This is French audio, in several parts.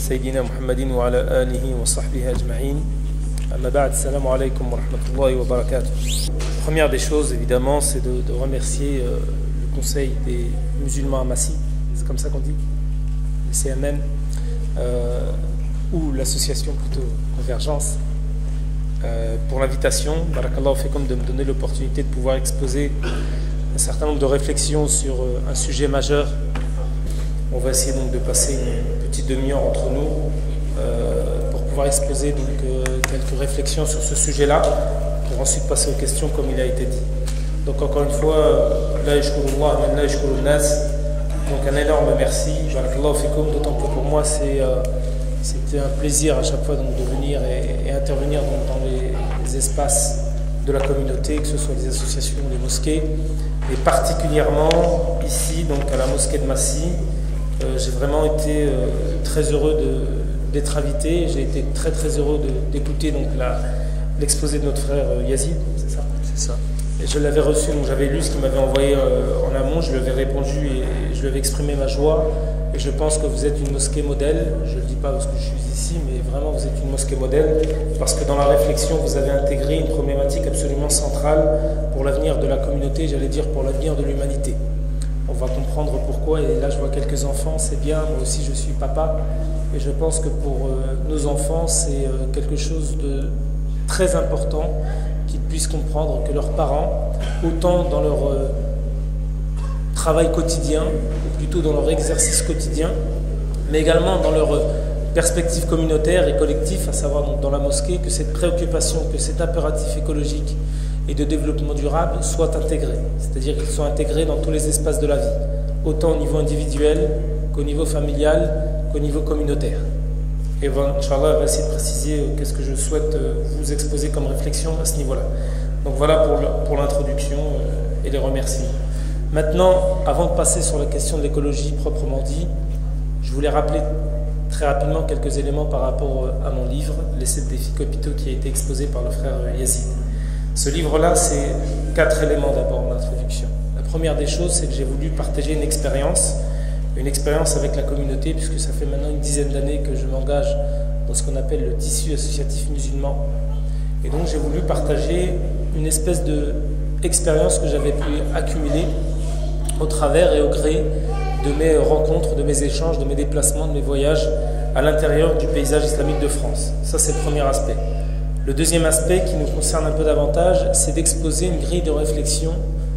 سيدنا محمد وعلى آله وصحبه أجمعين. أما بعد, السلام عليكم wa rahmatullahi wa barakatuh. La première des choses, évidemment, c'est de remercier le Conseil des musulmans à Massy, c'est comme ça qu'on dit, le CMM, ou l'association plutôt Convergence, pour l'invitation, barakallahu fikum, de me donner l'opportunité de pouvoir exposer un certain nombre de réflexions sur un sujet majeur. On va essayer donc de passer une petite demi-heure entre nous pour pouvoir exposer donc quelques réflexions sur ce sujet-là, pour ensuite passer aux questions comme il a été dit. Donc encore une fois, la yashkurullah man la yashkurun nas. Donc un énorme merci, barakallahu fikum, d'autant que pour moi c'était un plaisir à chaque fois donc, de venir et intervenir donc, dans les espaces de la communauté, que ce soit les associations ou les mosquées, et particulièrement ici donc à la mosquée de Massy. J'ai vraiment été très heureux d'être invité. J'ai été très heureux d'écouter donc l'exposé de notre frère Yazid, c'est ça? C'est ça. Et je l'avais reçu, donc j'avais lu ce qu'il m'avait envoyé en amont, je lui avais répondu et je lui avais exprimé ma joie. Et je pense que vous êtes une mosquée modèle. Je ne le dis pas parce que je suis ici, mais vraiment vous êtes une mosquée modèle, parce que dans la réflexion vous avez intégré une problématique absolument centrale pour l'avenir de la communauté, j'allais dire pour l'avenir de l'humanité. On va comprendre pourquoi, et là je vois quelques enfants, c'est bien, moi aussi je suis papa, et je pense que pour nos enfants c'est quelque chose de très important qu'ils puissent comprendre que leurs parents, autant dans leur travail quotidien, ou plutôt dans leur exercice quotidien, mais également dans leur perspective communautaire et collective, à savoir donc dans la mosquée, que cette préoccupation, que cet impératif écologique et de développement durable soient intégrés, c'est-à-dire qu'ils soient intégrés dans tous les espaces de la vie, autant au niveau individuel qu'au niveau familial, qu'au niveau communautaire. Et Inch'Allah, on va essayer de préciser qu'est-ce que je souhaite vous exposer comme réflexion à ce niveau-là. Donc voilà pour l'introduction et les remerciements. Maintenant, avant de passer sur la question de l'écologie proprement dit, je voulais rappeler très rapidement quelques éléments par rapport à mon livre, Les 7 défis capitaux, qui a été exposé par le frère Yazid. Ce livre-là, c'est 4 éléments d'abord en introduction. La première des choses, c'est que j'ai voulu partager une expérience avec la communauté, puisque ça fait maintenant une dizaine d'années que je m'engage dans ce qu'on appelle le tissu associatif musulman. Et donc j'ai voulu partager une espèce d'expérience que j'avais pu accumuler au travers et au gré de mes rencontres, de mes échanges, de mes déplacements, de mes voyages à l'intérieur du paysage islamique de France. Ça, c'est le premier aspect. Le deuxième aspect qui nous concerne un peu davantage, c'est d'exposer une grille de réflexion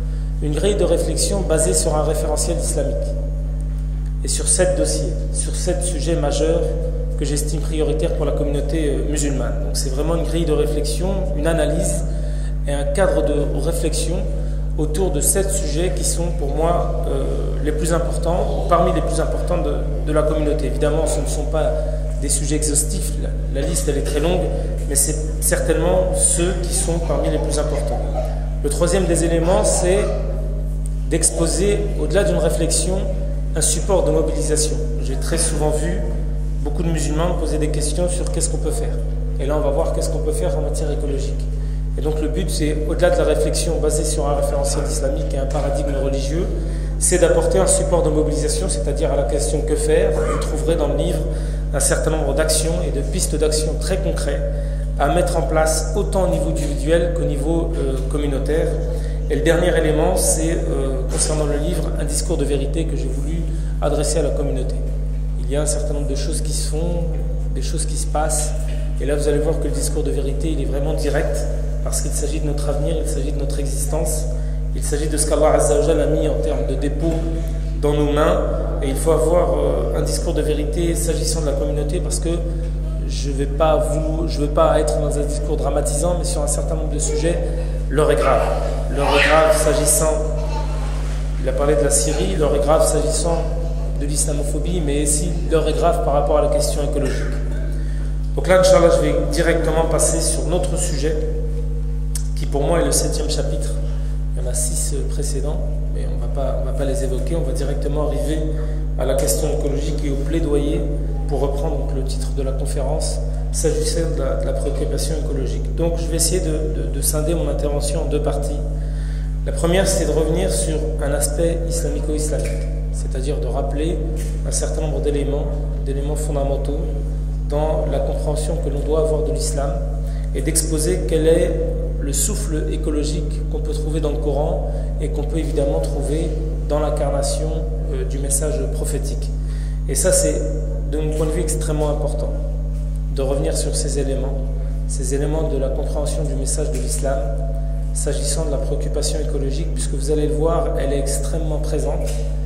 basée sur un référentiel islamique et sur 7 dossiers, sur 7 sujets majeurs que j'estime prioritaires pour la communauté musulmane. Donc c'est vraiment une grille de réflexion, une analyse et un cadre de réflexion autour de 7 sujets qui sont pour moi les plus importants, parmi les plus importants de la communauté. Évidemment, ce ne sont pas des sujets exhaustifs, la liste elle est très longue, mais c'est certainement ceux qui sont parmi les plus importants. Le troisième des éléments, c'est d'exposer, au-delà d'une réflexion, un support de mobilisation. J'ai très souvent vu beaucoup de musulmans poser des questions sur qu'est-ce qu'on peut faire. Et là, on va voir qu'est-ce qu'on peut faire en matière écologique. Et donc le but, c'est, au-delà de la réflexion basée sur un référentiel islamique et un paradigme religieux, c'est d'apporter un support de mobilisation, c'est-à-dire à la question que faire. Vous trouverez dans le livre un certain nombre d'actions et de pistes d'action très concrètes à mettre en place autant au niveau individuel qu'au niveau communautaire. Et le dernier élément, c'est concernant le livre, un discours de vérité que j'ai voulu adresser à la communauté. Il y a un certain nombre de choses qui se font, des choses qui se passent, et là vous allez voir que le discours de vérité, il est vraiment direct, parce qu'il s'agit de notre avenir, il s'agit de notre existence, il s'agit de ce qu'Allah Azza wa Jalla a mis en termes de dépôt dans nos mains, et il faut avoir un discours de vérité s'agissant de la communauté, parce que je ne veux pas être dans un discours dramatisant, mais sur un certain nombre de sujets, l'heure est grave. L'heure est grave s'agissant, il a parlé de la Syrie, l'heure est grave s'agissant de l'islamophobie, mais aussi l'heure est grave par rapport à la question écologique. Donc là, Inch'Allah, je vais directement passer sur notre sujet, qui pour moi est le 7e chapitre. Il y en a 6 précédents, mais on ne va pas les évoquer, on va directement arriver à la question écologique et au plaidoyer, pour reprendre donc le titre de la conférence, s'agissant de la préoccupation écologique. Donc je vais essayer de scinder mon intervention en 2 parties. La première, c'est de revenir sur un aspect islamico-islamique, c'est-à-dire de rappeler un certain nombre d'éléments fondamentaux dans la compréhension que l'on doit avoir de l'islam et d'exposer quel est le souffle écologique qu'on peut trouver dans le Coran et qu'on peut évidemment trouver dans l'incarnation du message prophétique. Et ça, c'est de mon point de vue extrêmement important de revenir sur ces éléments de la compréhension du message de l'islam s'agissant de la préoccupation écologique, puisque vous allez le voir, elle est extrêmement présente.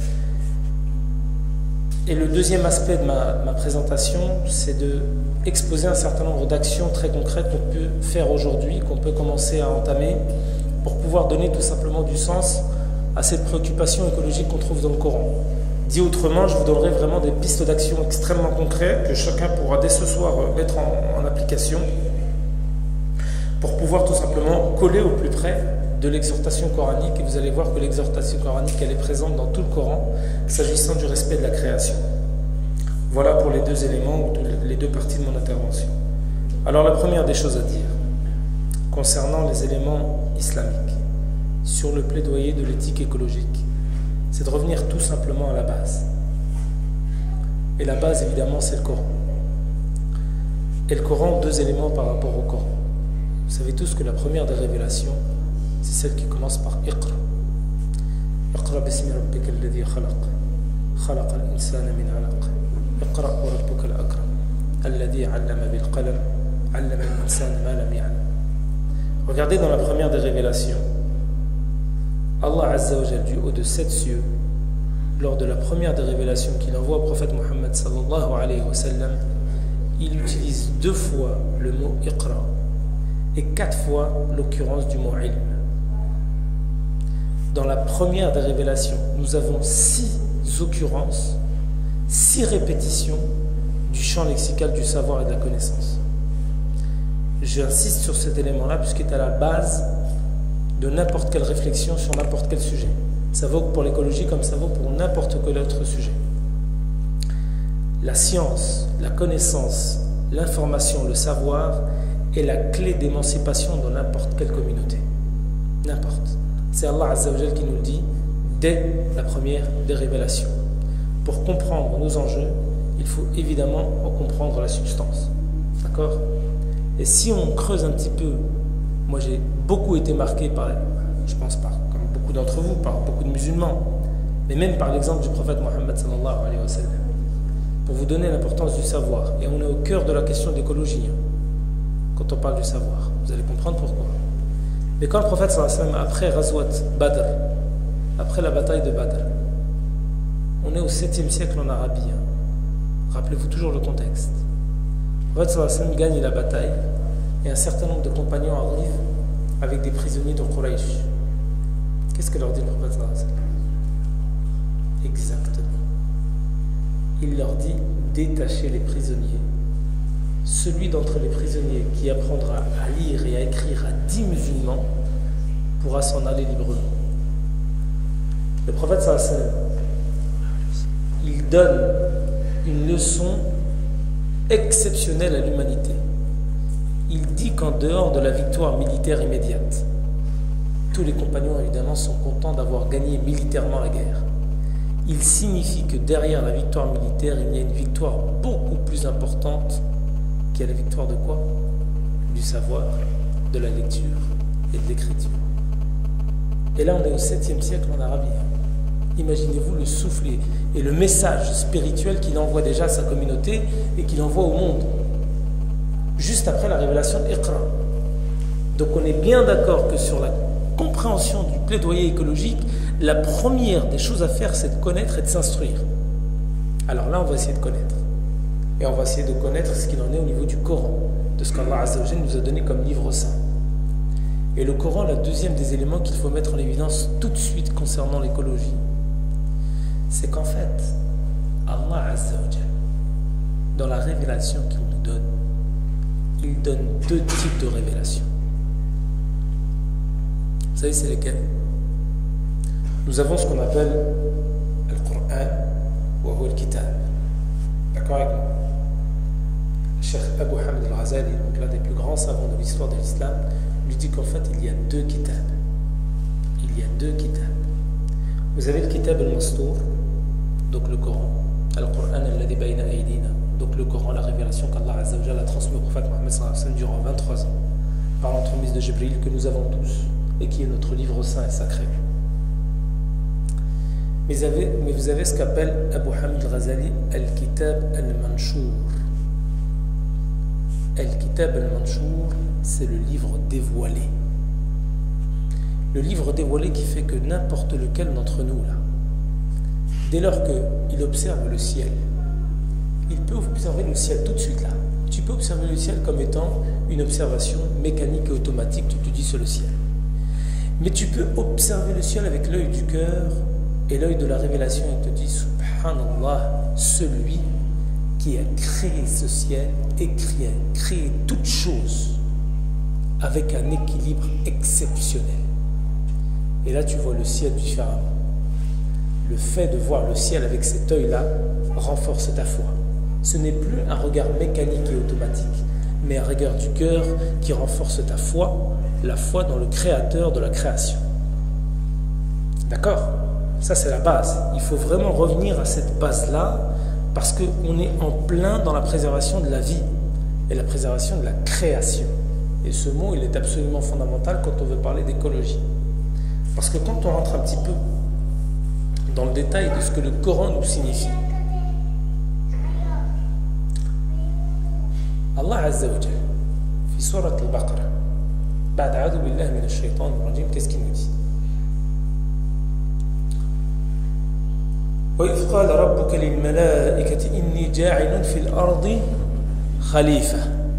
Et le deuxième aspect de ma présentation, c'est de exposer un certain nombre d'actions très concrètes qu'on peut faire aujourd'hui, qu'on peut commencer à entamer pour pouvoir donner tout simplement du sens à cette préoccupation écologique qu'on trouve dans le Coran. Dit autrement, je vous donnerai vraiment des pistes d'action extrêmement concrètes que chacun pourra dès ce soir mettre en application pour pouvoir tout simplement coller au plus près de l'exhortation coranique. Et vous allez voir que l'exhortation coranique, elle est présente dans tout le Coran, s'agissant du respect de la création. Voilà pour les deux éléments, ou les deux parties de mon intervention. Alors la première des choses à dire, concernant les éléments islamiques, sur le plaidoyer de l'éthique écologique, c'est de revenir tout simplement à la base. Et la base, évidemment, c'est le Coran. Et le Coran, deux éléments par rapport au Coran. Vous savez tous que la première des révélations, c'est celle qui commence par Iqra. Iqra bismi rabbika alladhi khalaq. Khalaqa al-insana min alaq. Iqra wa rabbuka al-akram. Alladhi 'allama bil qalam. 'allama al-insana ma lam ya'lam. Regardez dans la première des révélations. Allah Azza wa Jal, du haut de 7 cieux, lors de la première des révélations qu'il envoie au prophète Muhammad sallallahu alayhi wa sallam, il utilise 2 fois le mot Iqra et 4 fois l'occurrence du mot ilm. Dans la première des révélations, nous avons 6 occurrences, 6 répétitions du champ lexical du savoir et de la connaissance. J'insiste sur cet élément-là puisqu'il est à la base de n'importe quelle réflexion sur n'importe quel sujet. Ça vaut pour l'écologie comme ça vaut pour n'importe quel autre sujet. La science, la connaissance, l'information, le savoir est la clé d'émancipation dans n'importe quelle communauté. N'importe. C'est Allah Azza wa Jal qui nous le dit dès la première des révélations. Pour comprendre nos enjeux, il faut évidemment en comprendre la substance. D'accord ? Et si on creuse un petit peu, moi j'ai beaucoup été marqué par, je pense par, comme beaucoup d'entre vous, par beaucoup de musulmans, mais même par l'exemple du prophète Mohammed sallallahu alayhi wa sallam, pour vous donner l'importance du savoir. Et on est au cœur de la question de l'écologie, quand on parle du savoir. Vous allez comprendre pourquoi. Mais quand le prophète sallallahu alayhi wa sallam, après Ghazwat Badr, après la bataille de Badr, on est au 7e siècle en Arabie. Rappelez-vous toujours le contexte. Le prophète sallallahu alayhi wa sallam gagne la bataille et un certain nombre de compagnons arrivent avec des prisonniers de Quraysh. Qu'est-ce que leur dit le prophète sallallahu alayhi wa sallam? Exactement. Il leur dit détachez les prisonniers. Celui d'entre les prisonniers qui apprendra à lire et à écrire à 10 musulmans pourra s'en aller librement. Le prophète sallallahu alayhi wa sallam, il donne une leçon exceptionnelle à l'humanité. Il dit qu'en dehors de la victoire militaire immédiate, tous les compagnons évidemment sont contents d'avoir gagné militairement la guerre. Il signifie que derrière la victoire militaire, il y a une victoire beaucoup plus importante qui est la victoire de quoi? Du savoir, de la lecture et de l'écriture. Et là on est au 7e siècle en Arabie. Imaginez-vous le souffle et le message spirituel qu'il envoie déjà à sa communauté et qu'il envoie au monde. Juste après la révélation d'Iqra. Donc on est bien d'accord que sur la compréhension du plaidoyer écologique, la première des choses à faire, c'est de connaître et de s'instruire. Alors là, on va essayer de connaître. Et on va essayer de connaître ce qu'il en est au niveau du Coran, de ce qu'Allah Azza wa Jalla nous a donné comme livre saint. Et le Coran, le deuxième des éléments qu'il faut mettre en évidence tout de suite concernant l'écologie, c'est qu'en fait, Allah Azza wa Jalla, dans la révélation qu'il nous donne, il donne 2 types de révélations. Vous savez, c'est lesquelles? Nous avons ce qu'on appelle le Coran ou le Kitab. D'accord avec moi? Cheikh Abu Hamid al-Ghazali, l'un des plus grands savants de l'histoire de l'islam, lui dit qu'en fait, il y a 2 kitabs. Il y a 2 kitabs. Vous avez le Kitab al-Mastour donc le Coran, Al-Qur'an alladhi bayna aydina, donc le Coran, la révélation qu'Allah Azza wa Jalla a transmise au prophète Mohammed sallallahu alayhi wa sallam durant 23 ans, par l'entremise de Jibril que nous avons tous, et qui est notre livre saint et sacré. Mais vous avez ce qu'appelle Abu Hamid al-Ghazali Al-Kitab al-Manshur. Al-Kitab al-Manshur, c'est le livre dévoilé. Le livre dévoilé qui fait que n'importe lequel d'entre nous, là, dès lors qu'il observe le ciel, il peut observer le ciel tout de suite là. Tu peux observer le ciel comme étant une observation mécanique et automatique, tu te dis c'est le ciel. Mais tu peux observer le ciel avec l'œil du cœur et l'œil de la révélation et te dit Subhanallah, celui qui a créé ce ciel et créé toutes choses avec un équilibre exceptionnel. Et là tu vois le ciel différemment. Le fait de voir le ciel avec cet œil-là renforce ta foi. Ce n'est plus un regard mécanique et automatique, mais un regard du cœur qui renforce ta foi, la foi dans le créateur de la création. D'accord ? Ça c'est la base. Il faut vraiment revenir à cette base-là parce qu'on est en plein dans la préservation de la vie et la préservation de la création. Et ce mot, il est absolument fondamental quand on veut parler d'écologie. Parce que quand on rentre un petit peu dans le détail de ce que le Coran nous signifie, Allah Azza wa Jalla, fi surat al-Baqarah, ba'd a'udhu billahi minash shaytanir rajim, qu'est-ce qu'il nous dit? وإذ قال ربك للملائكة إني جاعل في الأرض خليفة.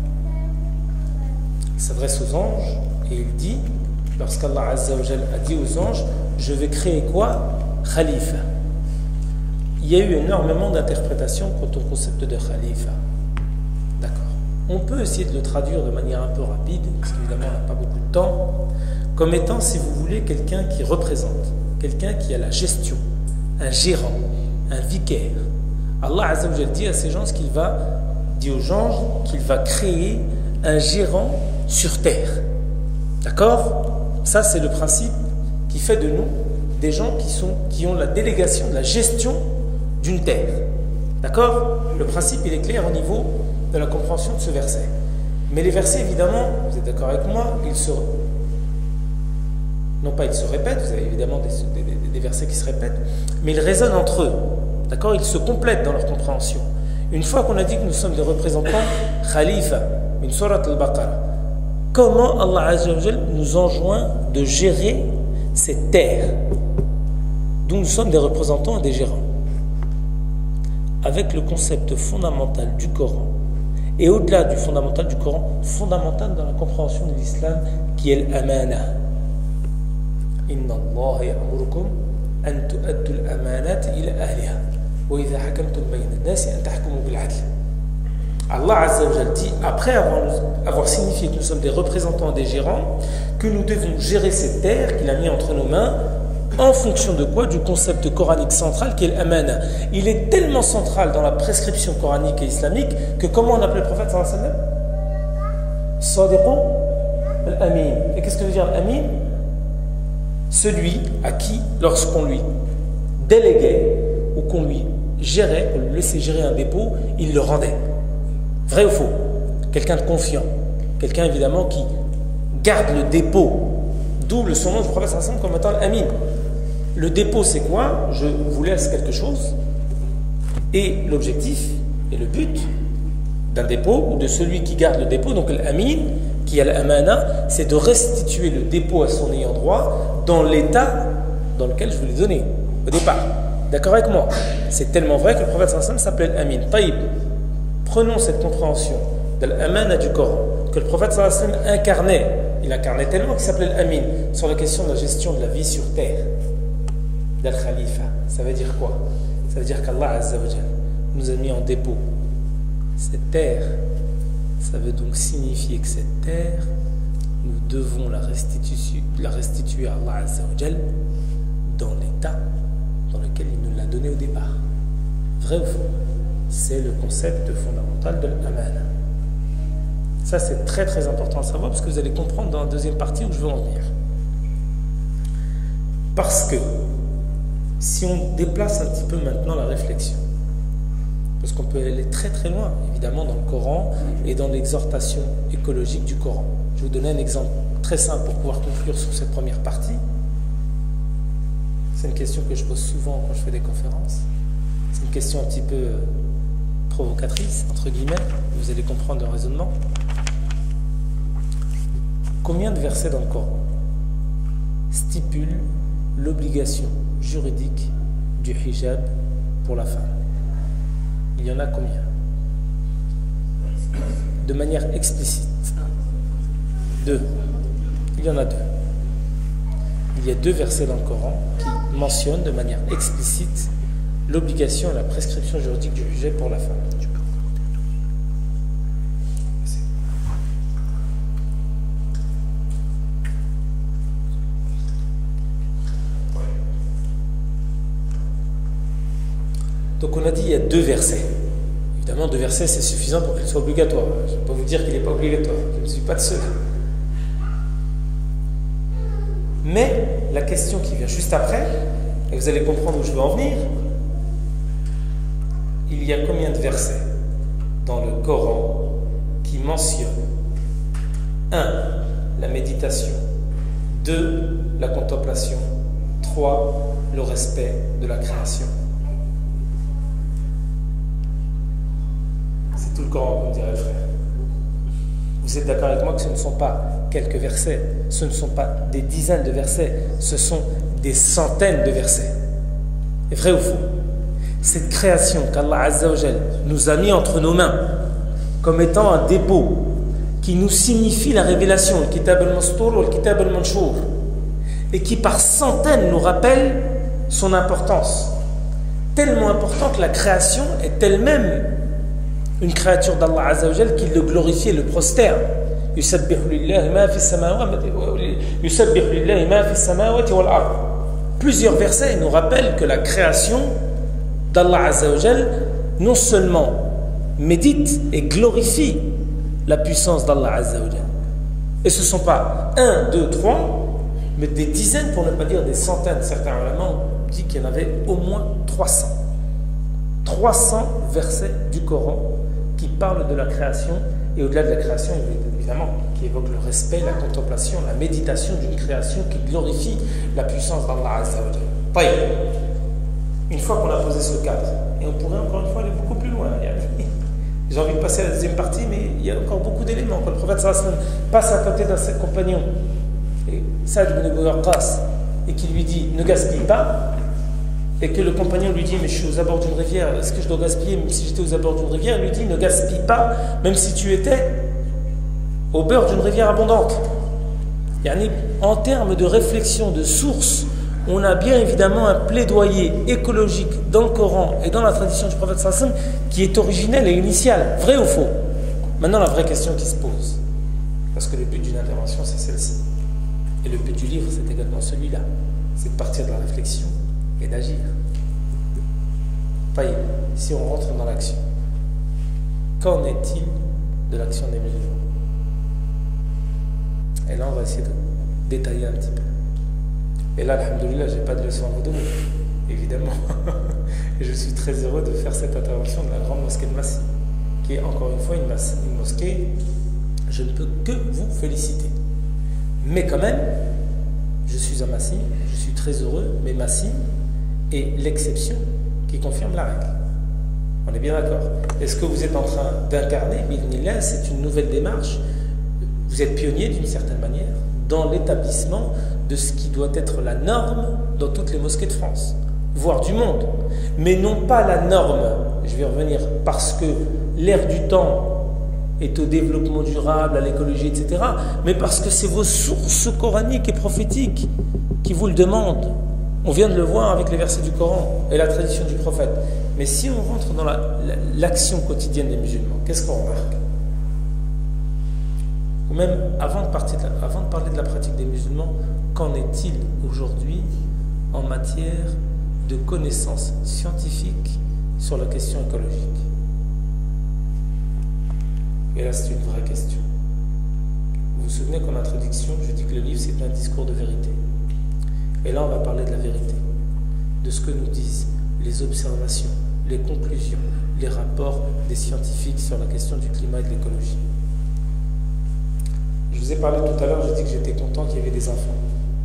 Il s'adresse aux anges et il dit, lorsqu'Allah Azza wa Jalla a dit aux anges, je vais créer quoi? Khalifa. Il y a eu énormément d'interprétations quant au concept de Khalifa. D'accord. On peut essayer de le traduire de manière un peu rapide, parce qu'évidemment on n'a pas beaucoup de temps, comme étant, si vous voulez, quelqu'un qui représente, quelqu'un qui a la gestion, un gérant, un vicaire. Allah Azza wa Jalla dit à ces gens dit aux gens qu'il va créer un gérant sur terre. D'accord? Ça c'est le principe qui fait de nous des gens qui ont la délégation de la gestion d'une terre. D'accord? Le principe il est clair au niveau de la compréhension de ce verset. Mais les versets évidemment, vous êtes d'accord avec moi, ils se répètent, vous avez évidemment des versets qui se répètent, mais ils résonnent entre eux, d'accord? Ils se complètent dans leur compréhension. Une fois qu'on a dit que nous sommes des représentants Khalifa, min surat al-Baqarah, comment Allah Azza wa Jalla nous enjoint de gérer cette terre, dont nous sommes des représentants et des gérants, avec le concept fondamental du Coran, et au-delà du fondamental du Coran, fondamental dans la compréhension de l'islam, qui est l'amana. Inna Allah ya'murukum an tu'addu al-amanat ila ahliha wa idha hakamtum bayna an-nasi an tahkumu bil 'adl. Allah Azza wa Jalla dit, après avoir signifié que nous sommes des représentants et des gérants, que nous devons gérer cette terre qu'il a mis entre nos mains, en fonction de quoi? Du concept coranique central qui est l'amana. Il est tellement central dans la prescription coranique et islamique que comment on appelle le prophète sallallahu alayhi wa sallam? Sadiqu al-amin. Et qu'est-ce que veut dire l'amin? Celui à qui, lorsqu'on lui déléguait ou qu'on lui gérait, qu'on lui laissait gérer un dépôt, il le rendait. Vrai ou faux? Quelqu'un de confiant, quelqu'un évidemment qui garde le dépôt, d'où le surnom du prophète sallallahu alayhi wa sallam comme étant l'amin. Le dépôt c'est quoi? Je vous laisse quelque chose, et l'objectif et le but d'un dépôt ou de celui qui garde le dépôt, donc l'amin, qui a l'amana, c'est de restituer le dépôt à son ayant droit dans l'état dans lequel je vous l'ai donné au départ. D'accord avec moi? C'est tellement vrai que le prophète sallallahu alayhi wa sallam s'appelait Amin. Taïb. Prenons cette compréhension de l'amana du Coran que le prophète sallallahu alayhi wa sallam incarnait. Il incarnait tellement qu'il s'appelait l'Amin sur la question de la gestion de la vie sur terre. D'Al-Khalifa. Ça veut dire quoi? Ça veut dire qu'Allah Azza wa Jalla nous a mis en dépôt cette terre. Ça veut donc signifier que cette terre, nous devons la restituer à Allah Azza wa Jalla dans l'état dans lequel il nous l'a donné au départ. Vrai ou faux? C'est le concept fondamental de l'amana. Ça c'est très très important à savoir parce que vous allez comprendre dans la deuxième partie où je veux en venir. Parce que Si on déplace un petit peu maintenant la réflexion, parce qu'on peut aller très très loin, évidemment, dans le Coran et dans l'exhortation écologique du Coran. Je vais vous donner un exemple très simple pour pouvoir conclure sur cette première partie. C'est une question que je pose souvent quand je fais des conférences. C'est une question un petit peu provocatrice, entre guillemets. Vous allez comprendre le raisonnement. Combien de versets dans le Coran stipulent l'obligation juridique du hijab pour la femme? Il y en a combien? De manière explicite. 2. Il y en a 2. Il y a 2 versets dans le Coran qui mentionnent de manière explicite l'obligation et la prescription juridique du hijab pour la femme. Donc on a dit il y a 2 versets. Évidemment, 2 versets c'est suffisant pour qu'il soit obligatoire. Je ne vais pas vous dire qu'il n'est pas obligatoire. Je ne suis pas de ceux-là. Mais la question qui vient juste après, et vous allez comprendre où je veux en venir, il y a combien de versets dans le Coran qui mentionnent 1. La méditation, 2. La contemplation, 3. Le respect de la création. C'est tout le Coran, comme dirait le frère. Vous êtes d'accord avec moi que ce ne sont pas quelques versets, ce ne sont pas des dizaines de versets, ce sont des centaines de versets. Est vrai ou faux? Cette création qu'Allah Azza wa Jal nous a mis entre nos mains comme étant un dépôt qui nous signifie la révélation, le Kitab al-Mastour ou le Kitab al-Manchour, et qui par centaines nous rappelle son importance, tellement importante que la création est elle-même une créature d'Allah Azza wa Jal qui le glorifie et le prosterne. Yusabbihu lillahi ma fi samawati wal ard. Plusieurs versets nous rappellent que la création d'Allah Azza wa Jal non seulement médite et glorifie la puissance d'Allah Azza wa Jal. Et ce ne sont pas 1, 2, 3, mais des dizaines, pour ne pas dire des centaines. Certains ulama ont dit qu'il y en avait au moins 300. 300 versets du Coran qui parlent de la création, et au-delà de la création, évidemment, qui évoquent le respect, la contemplation, la méditation d'une création qui glorifie la puissance d'Allah Azza wa Jal. Une fois qu'on a posé ce cadre, et on pourrait encore une fois aller beaucoup plus loin. J'ai envie de passer à la deuxième partie, mais il y a encore beaucoup d'éléments. Quand le prophète sallallahu alayhi wa sallam passe à côté d'un de ses compagnons, et Saad ibn Abi Waqqas, et qui lui dit « ne gaspille pas », et que le compagnon lui dit « mais je suis aux abords d'une rivière, est-ce que je dois gaspiller même si j'étais aux abords d'une rivière ?» Il lui dit « ne gaspille pas, même si tu étais au bord d'une rivière abondante. » En termes de réflexion, de source, on a bien évidemment un plaidoyer écologique dans le Coran et dans la tradition du prophète sallallahu alayhi wa sallam qui est originel et initial. Vrai ou faux? Maintenant, la vraie question qui se pose, parce que le but d'une intervention, c'est celle-ci. Et le but du livre, c'est également celui-là. C'est de partir de la réflexion et d'agir. Si on rentre dans l'action, qu'en est-il de l'action des musulmans? Et là, on va essayer de détailler un petit peu. Et là, alhamdoulilah, je n'ai pas de leçon à vous donner, évidemment. Et je suis très heureux de faire cette intervention de la grande mosquée de Massy, qui est encore une fois une mosquée, je ne peux que vous féliciter. Mais quand même, je suis à Massy, je suis très heureux, mais Massy est l'exception qui confirme la règle. On est bien d'accord. Et ce que vous êtes en train d'incarner, bi'idhnillah, c'est une nouvelle démarche. Vous êtes pionnier d'une certaine manière dans l'établissement de ce qui doit être la norme dans toutes les mosquées de France, voire du monde. Mais non pas la norme, je vais revenir, parce que l'ère du temps est au développement durable, à l'écologie, etc., mais parce que c'est vos sources coraniques et prophétiques qui vous le demandent. On vient de le voir avec les versets du Coran et la tradition du prophète. Mais si on rentre dans l'action quotidienne des musulmans, qu'est-ce qu'on remarque? Ou même, avant de parler de la pratique des musulmans, qu'en est-il aujourd'hui en matière de connaissances scientifiques sur la question écologique? Et là, c'est une vraie question. Vous vous souvenez qu'en introduction, je dis que le livre, c'est un discours de vérité. Et là, on va parler de la vérité. de ce que nous disent les observations, les conclusions, les rapports des scientifiques sur la question du climat et de l'écologie. Je vous ai parlé tout à l'heure, j'ai dit que j'étais content qu'il y avait des enfants.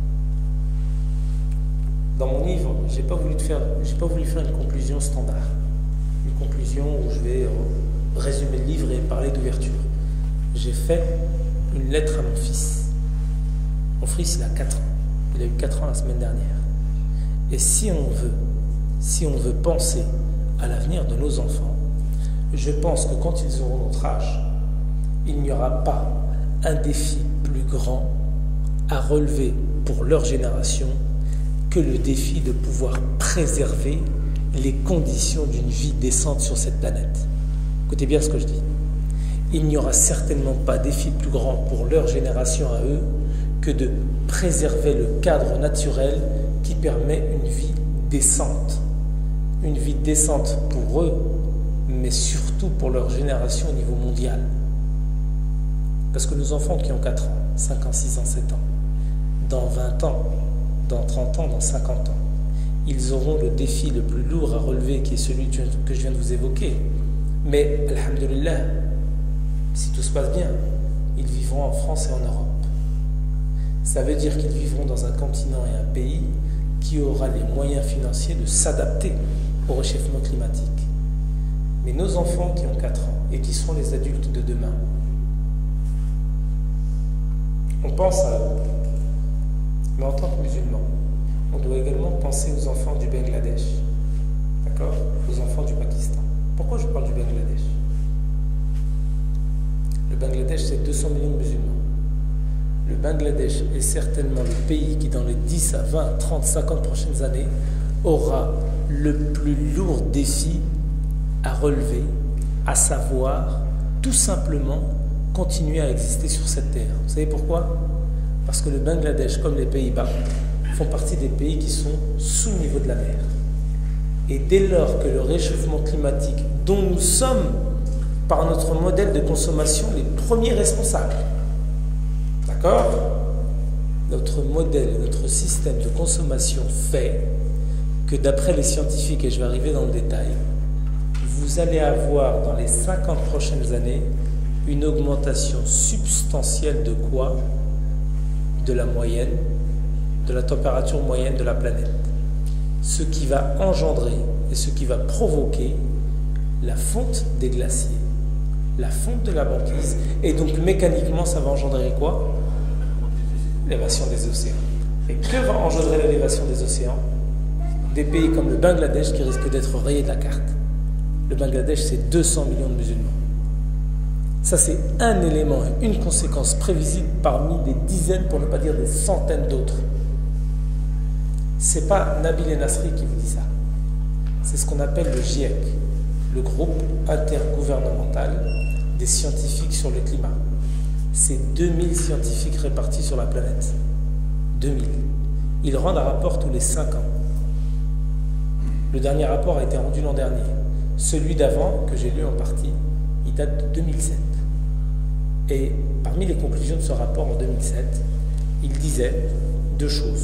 Dans mon livre, je n'ai pas voulu faire une conclusion standard. Une conclusion où je vais résumer le livre et parler d'ouverture. J'ai fait une lettre à mon fils. Mon fils, il a 4 ans. Il a eu 4 ans la semaine dernière. Et si on veut penser à l'avenir de nos enfants, je pense que quand ils auront notre âge, il n'y aura pas un défi plus grand à relever pour leur génération que le défi de pouvoir préserver les conditions d'une vie décente sur cette planète. Écoutez bien ce que je dis. Il n'y aura certainement pas défi plus grand pour leur génération à eux que de préserver le cadre naturel qui permet une vie décente. Une vie décente pour eux, mais surtout pour leur génération au niveau mondial. Parce que nos enfants qui ont 4 ans, 5 ans, 6 ans, 7 ans, dans 20 ans, dans 30 ans, dans 50 ans, ils auront le défi le plus lourd à relever qui est celui que je viens de vous évoquer. Mais, alhamdoulilah, si tout se passe bien, ils vivront en France et en Europe. Ça veut dire qu'ils vivront dans un continent et un pays qui aura les moyens financiers de s'adapter au réchauffement climatique. Mais nos enfants qui ont 4 ans et qui seront les adultes de demain, on pense à eux. Mais en tant que musulmans, on doit également penser aux enfants du Bangladesh, d'accord, aux enfants du Pakistan. Pourquoi je parle du Bangladesh? Le Bangladesh, c'est 200 millions de musulmans. Le Bangladesh est certainement le pays qui, dans les 10 à 20, 30, 50 prochaines années, aura le plus lourd défi à relever, à savoir, tout simplement, continuer à exister sur cette terre. Vous savez pourquoi? Parce que le Bangladesh, comme les Pays-Bas, font partie des pays qui sont sous le niveau de la mer. Et dès lors que le réchauffement climatique, dont nous sommes, par notre modèle de consommation, les premiers responsables, d'accord? Notre modèle, notre système de consommation fait que d'après les scientifiques, et je vais arriver dans le détail, vous allez avoir dans les 50 prochaines années une augmentation substantielle de quoi? De la moyenne, de la température moyenne de la planète. Ce qui va engendrer et ce qui va provoquer la fonte des glaciers, la fonte de la banquise, et donc mécaniquement ça va engendrer quoi? L'élévation des océans. Et que va engendrer l'élévation des océans? Des pays comme le Bangladesh qui risquent d'être rayés de la carte. Le Bangladesh, c'est 200 millions de musulmans. Ça, c'est un élément, une conséquence prévisible parmi des dizaines, pour ne pas dire des centaines d'autres. C'est pas Nabil El Nasri qui vous dit ça. C'est ce qu'on appelle le GIEC, le groupe intergouvernemental des scientifiques sur le climat. C'est 2000 scientifiques répartis sur la planète. 2000. Ils rendent un rapport tous les 5 ans. Le dernier rapport a été rendu l'an dernier. Celui d'avant, que j'ai lu en partie, il date de 2007. Et parmi les conclusions de ce rapport en 2007, il disait 2 choses.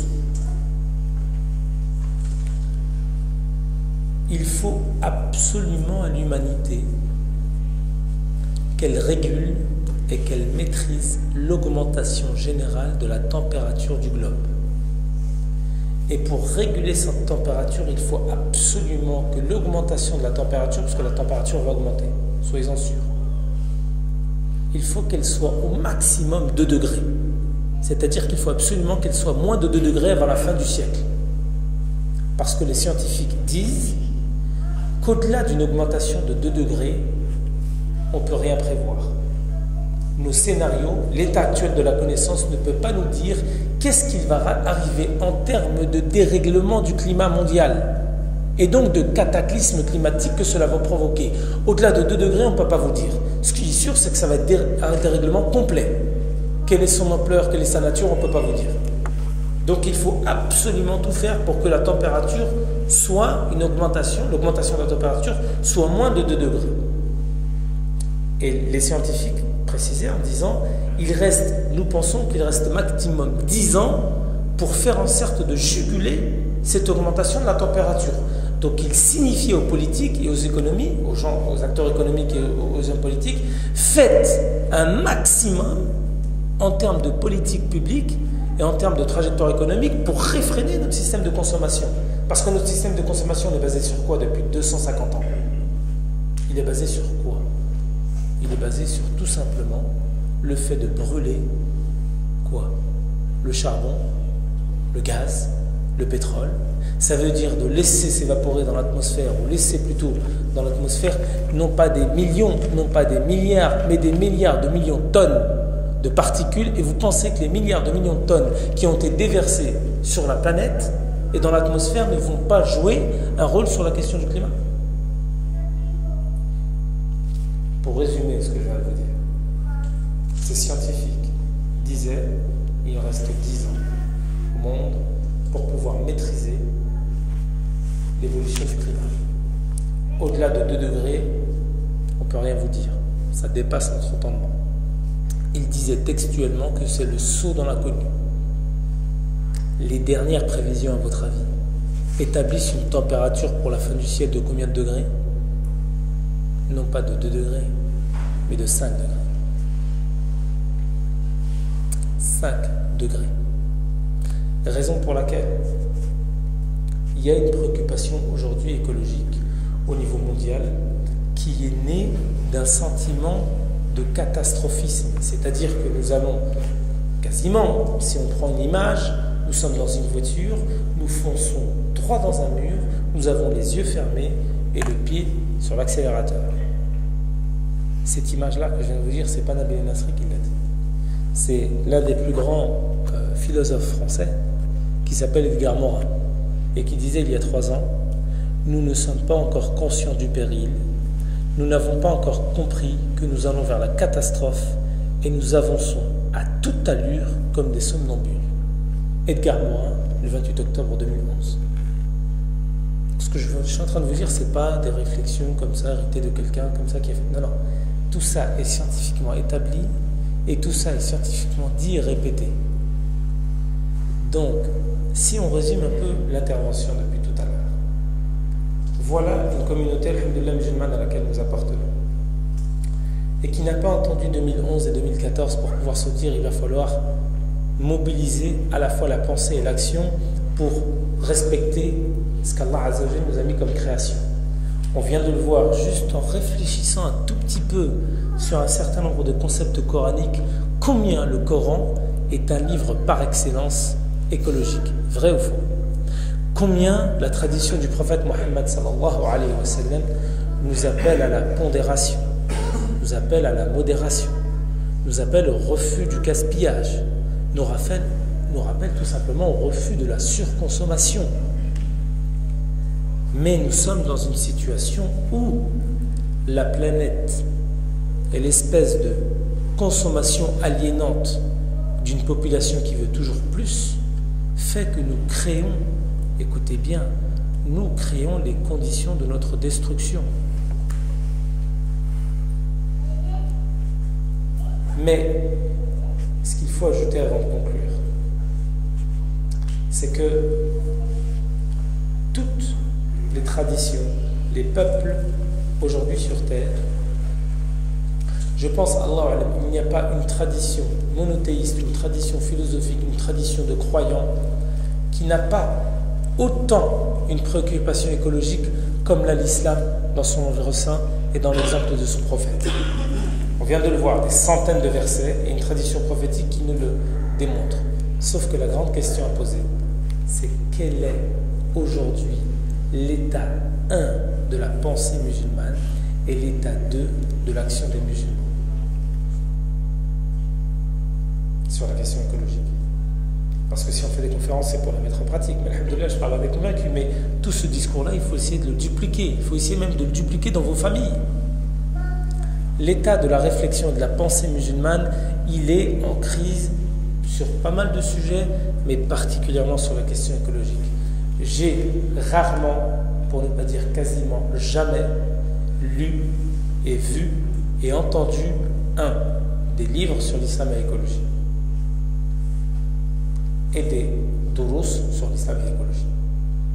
Il faut absolument à l'humanité qu'elle régule et qu'elle maîtrise l'augmentation générale de la température du globe. Et pour réguler cette température, il faut absolument que l'augmentation de la température, puisque la température va augmenter, soyez-en sûrs, il faut qu'elle soit au maximum 2 degrés. C'est-à-dire qu'il faut absolument qu'elle soit moins de 2 degrés avant la fin du siècle. Parce que les scientifiques disent qu'au-delà d'une augmentation de 2 degrés, on ne peut rien prévoir. Nos scénarios, l'état actuel de la connaissance ne peut pas nous dire qu'est-ce qu'il va arriver en termes de dérèglement du climat mondial et donc de cataclysme climatique que cela va provoquer. Au-delà de 2 degrés, on ne peut pas vous dire. Ce qui est sûr, c'est que ça va être un dérèglement complet. Quelle est son ampleur, quelle est sa nature, on ne peut pas vous dire. Donc il faut absolument tout faire pour que la température soit une augmentation, l'augmentation de la température soit moins de 2 degrés. Et les scientifiques précisaient en disant, nous pensons qu'il reste maximum 10 ans pour faire en sorte de juguler cette augmentation de la température. Donc il signifie aux politiques et aux économies, aux gens, aux acteurs économiques et aux hommes politiques, faites un maximum en termes de politique publique et en termes de trajectoire économique pour réfréner notre système de consommation. Parce que notre système de consommation est basé sur quoi depuis 250 ans? Il est basé sur quoi? Il est basé sur tout simplement le fait de brûler quoi? Le charbon, le gaz, le pétrole. Ça veut dire de laisser s'évaporer dans l'atmosphère, ou laisser plutôt dans l'atmosphère, non pas des millions, non pas des milliards, mais des milliards de millions de tonnes de particules. Et vous pensez que les milliards de millions de tonnes qui ont été déversées sur la planète et dans l'atmosphère ne vont pas jouer un rôle sur la question du climat? Pour résumer ce que je viens de vous dire, ces scientifiques disaient il reste 10 ans au monde pour pouvoir maîtriser l'évolution du climat. Au-delà de 2 degrés, on ne peut rien vous dire. Ça dépasse notre entendement. Il disait textuellement que c'est le saut dans l'inconnu. Les dernières prévisions, à votre avis, établissent une température pour la fin du siècle de combien de degrés? Non pas de 2 degrés, mais de 5 degrés. 5 degrés. Raison pour laquelle il y a une préoccupation aujourd'hui écologique au niveau mondial qui est née d'un sentiment de catastrophisme. C'est-à-dire que nous allons quasiment, si on prend une image, nous sommes dans une voiture, nous fonçons droit dans un mur, nous avons les yeux fermés et le pied sur l'accélérateur. Cette image-là que je viens de vous dire, c'est pas Nabil Nasri qui l'a dit. C'est l'un des plus grands philosophes français qui s'appelle Edgar Morin et qui disait il y a 3 ans, nous ne sommes pas encore conscients du péril, nous n'avons pas encore compris que nous allons vers la catastrophe et nous avançons à toute allure comme des somnambules. Edgar Morin, le 28 octobre 2011. Ce que je suis en train de vous dire, ce n'est pas des réflexions comme ça, héritées de quelqu'un comme ça qui a fait. Non, non. Tout ça est scientifiquement établi et tout ça est scientifiquement dit et répété. Donc, si on résume un peu l'intervention depuis tout à l'heure, voilà une communauté, alhamdoulilah, musulmane à laquelle nous appartenons et qui n'a pas entendu 2011 et 2014 pour pouvoir se dire il va falloir mobiliser à la fois la pensée et l'action pour respecter ce qu'Allah Azza wa Jalla nous a mis comme création. On vient de le voir juste en réfléchissant un tout petit peu sur un certain nombre de concepts coraniques, combien le Coran est un livre par excellence écologique, vrai ou faux? Combien la tradition du prophète Mohammed sallallahu alayhi wa sallam nous appelle à la pondération, nous appelle à la modération, nous appelle au refus du gaspillage, nous rappelle tout simplement au refus de la surconsommation. Mais nous sommes dans une situation où la planète et l'espèce de consommation aliénante d'une population qui veut toujours plus fait que nous créons, écoutez bien, nous créons les conditions de notre destruction. Mais ce qu'il faut ajouter avant de conclure, c'est que toutes les traditions, les peuples aujourd'hui sur terre, je pense à Allah, il n'y a pas une tradition monothéiste, une tradition philosophique, une tradition de croyants qui n'a pas autant une préoccupation écologique comme l'a l'islam dans son livre saint et dans l'exemple de son prophète. On vient de le voir, des centaines de versets et une tradition prophétique qui nous le démontre. Sauf que la grande question à poser, c'est quel est aujourd'hui l'état 1 de la pensée musulmane et l'état 2 de l'action des musulmans sur la question écologique. Parce que si on fait des conférences, c'est pour la mettre en pratique. Mais alhamdoulilah, je parle avec convaincu, mais tout ce discours-là, il faut essayer de le dupliquer. Il faut essayer même de le dupliquer dans vos familles. L'état de la réflexion et de la pensée musulmane, il est en crise sur pas mal de sujets, mais particulièrement sur la question écologique. J'ai rarement, pour ne pas dire quasiment jamais, lu et vu et entendu des livres sur l'islam et l'écologie et des durus sur l'islam et l'écologie.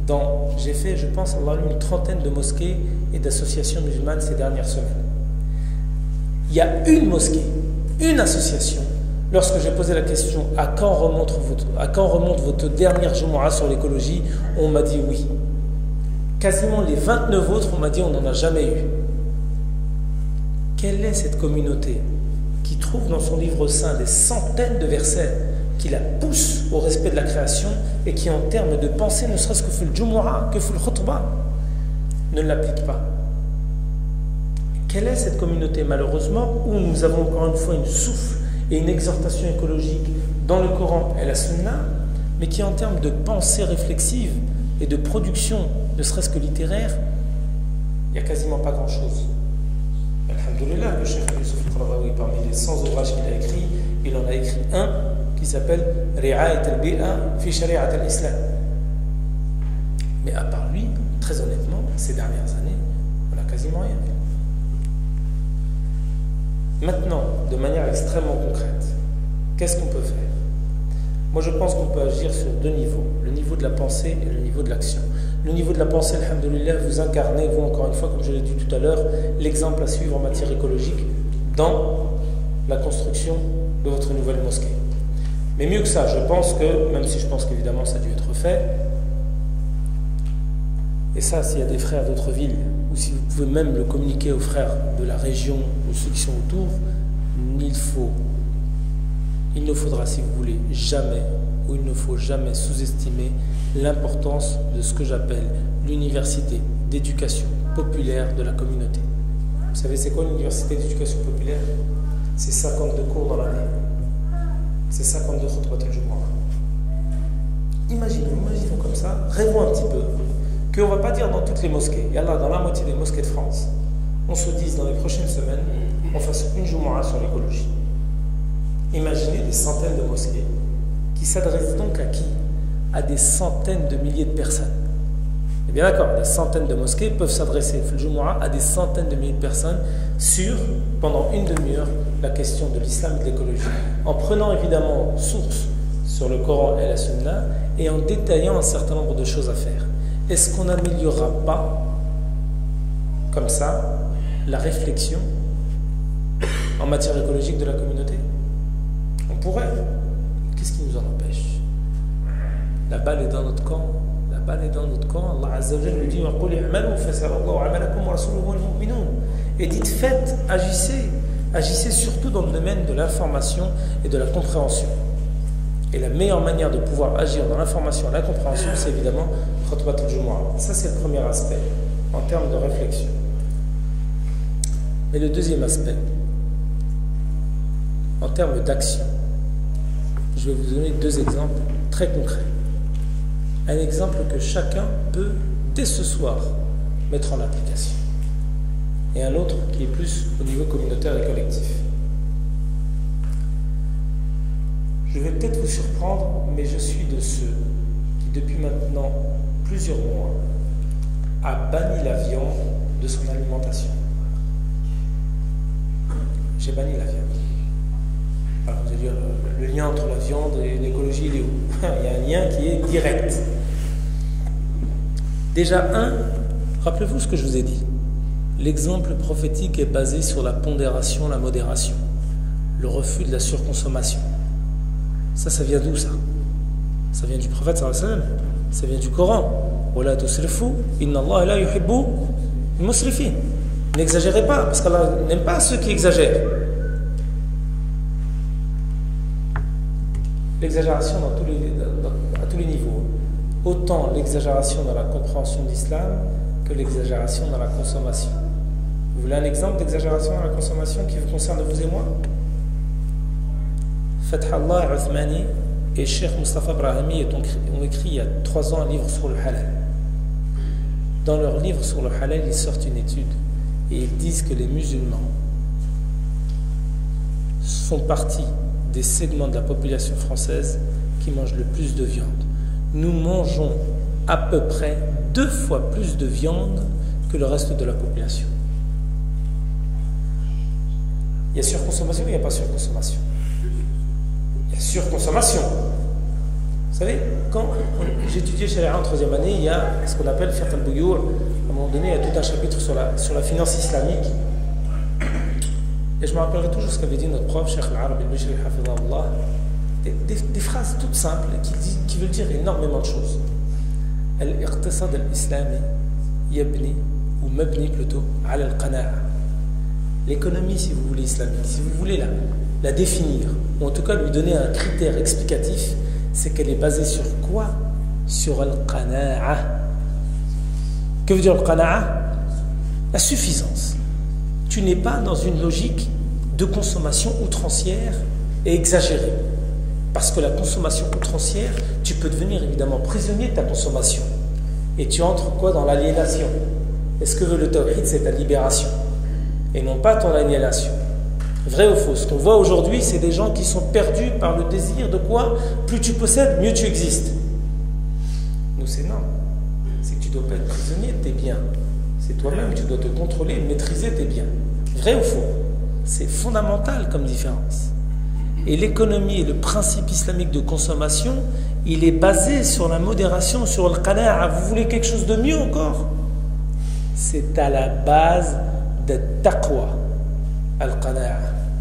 J'ai fait, je pense, une trentaine de mosquées et d'associations musulmanes ces dernières semaines. Il y a une mosquée, une association, lorsque j'ai posé la question à quand remonte votre dernière Jumu'ah sur l'écologie, on m'a dit oui. Quasiment les 29 autres, on m'a dit on n'en a jamais eu. Quelle est cette communauté qui trouve dans son livre saint des centaines de versets qui la poussent au respect de la création et qui, en termes de pensée, ne serait-ce que fait le Jumu'ah, que fait le Khutbah, ne l'applique pas? Quelle est cette communauté, malheureusement, où nous avons encore une fois une souffle et une exhortation écologique dans le Coran et la Sunna, mais qui, en termes de pensée réflexive et de production, ne serait-ce que littéraire, il n'y a quasiment pas grand-chose. Alhamdulillah, le Cheikh Youssouf al-Qaradawi, parmi les 100 ouvrages qu'il a écrits, il en a écrit un qui s'appelle Ri'ayat al-Bi'a fi Shari'at al-Islam. Mais à part lui, très honnêtement, ces dernières années, on n'a quasiment rien vu. Maintenant, de manière extrêmement concrète, qu'est-ce qu'on peut faire? Moi, je pense qu'on peut agir sur deux niveaux, le niveau de la pensée et le niveau de l'action. Le niveau de la pensée, alhamdoulilah, vous incarnez, vous, encore une fois, comme je l'ai dit tout à l'heure, l'exemple à suivre en matière écologique dans la construction de votre nouvelle mosquée. Mais mieux que ça, je pense que, même si je pense qu'évidemment ça a dû être fait, et ça, s'il y a des frères d'autres villes, ou si vous pouvez même le communiquer aux frères de la région ou ceux qui sont autour, il ne faudra, si vous voulez, jamais, ou il ne faut jamais sous-estimer l'importance de ce que j'appelle l'université d'éducation populaire de la communauté. Vous savez, c'est quoi l'université d'éducation populaire? C'est 52 cours dans l'année. C'est 52 khutbat al-Jumu'ah. Imaginons comme ça, rêvons un petit peu, qu'on ne va pas dire dans toutes les mosquées, et Allah, dans la moitié des mosquées de France, on se dise dans les prochaines semaines, on fasse une Jumu'ah sur l'écologie. Imaginez des centaines de mosquées qui s'adressent donc à qui? À des centaines de milliers de personnes. Et bien d'accord, des centaines de mosquées peuvent s'adresser le Jumu'ah à des centaines de milliers de personnes sur, pendant une demi-heure, la question de l'islam et de l'écologie. En prenant évidemment source sur le Coran et la Sunna et en détaillant un certain nombre de choses à faire. Est-ce qu'on n'améliorera pas, comme ça, la réflexion en matière écologique de la communauté? On pourrait. Qu'est-ce qui nous en empêche? La balle est dans notre camp. La balle est dans notre camp. Allah Azza wa Jalla nous dit et dites, faites, agissez. Agissez surtout dans le domaine de l'information et de la compréhension. Et la meilleure manière de pouvoir agir dans l'information et la compréhension, c'est évidemment Khutbat al-Jumu'ah. Ça, c'est le premier aspect, en termes de réflexion. Mais le deuxième aspect, en termes d'action, je vais vous donner deux exemples très concrets. Un exemple que chacun peut, dès ce soir, mettre en application. Et un autre qui est plus au niveau communautaire et collectif. Je vais peut-être vous surprendre, mais je suis de ceux qui, depuis maintenant plusieurs mois, a banni la viande de son alimentation. J'ai banni la viande. Alors vous allez dire, le lien entre la viande et l'écologie, il est où? Il y a un lien qui est direct. Déjà, rappelez-vous ce que je vous ai dit. L'exemple prophétique est basé sur la pondération, la modération, le refus de la surconsommation. Ça vient d'où ça? Ça vient du prophète sallallahu alayhi wa sallam. Ça vient du Coran. Wala tusrifu, inna Allah la yuhibbu al-musrifin. N'exagérez pas, parce qu'Allah n'aime pas ceux qui exagèrent. L'exagération à tous les niveaux. Autant l'exagération dans la compréhension de l'islam que l'exagération dans la consommation. Vous voulez un exemple d'exagération dans la consommation qui vous concerne vous et moi? Fath Allah Uthmani et Cheikh Mustafa Brahimi ont écrit il y a 3 ans un livre sur le halal. Dans leur livre sur le halal, ils sortent une étude et ils disent que les musulmans font partie des segments de la population française qui mangent le plus de viande. Nous mangeons à peu près 2 fois plus de viande que le reste de la population. Il y a surconsommation ou il n'y a pas surconsommation? Il y a surconsommation. Vous savez, quand j'étudiais chez en troisième année, il y a ce qu'on appelle Fiqh al-Buyur'. À un moment donné, il y a tout un chapitre sur la finance islamique. Et je me rappellerai toujours ce qu'avait dit notre prof, Cheikh al-Arab al-Bishri hafidhahullah. Des phrases toutes simples qui veulent dire énormément de choses. Al-iqtisad al-islami yabni, ou mabni plutôt, ala al-qana'a. L'économie, si vous voulez, islamique, si vous voulez la définir, ou en tout cas lui donner un critère explicatif, c'est qu'elle est basée sur quoi? Sur al-qana'a. Que veut dire al-qana'a? La suffisance. Tu n'es pas dans une logique de consommation outrancière et exagérée. Parce que la consommation outrancière, tu peux devenir évidemment prisonnier de ta consommation. Et tu entres quoi? Dans l'aliénation. Et ce que veut le tawhid, c'est ta libération. Et non pas ton aliénation. Vrai ou faux? Ce qu'on voit aujourd'hui, c'est des gens qui sont perdus par le désir de quoi? Plus tu possèdes, mieux tu existes. Nous, c'est non. C'est que tu ne dois pas être prisonnier de tes biens. C'est toi-même, tu dois te contrôler, maîtriser tes biens. Vrai ou faux? C'est fondamental comme différence. Et l'économie et le principe islamique de consommation, il est basé sur la modération, sur le qana'a. Vous voulez quelque chose de mieux encore? C'est à la base de taqwa, al-qana'a.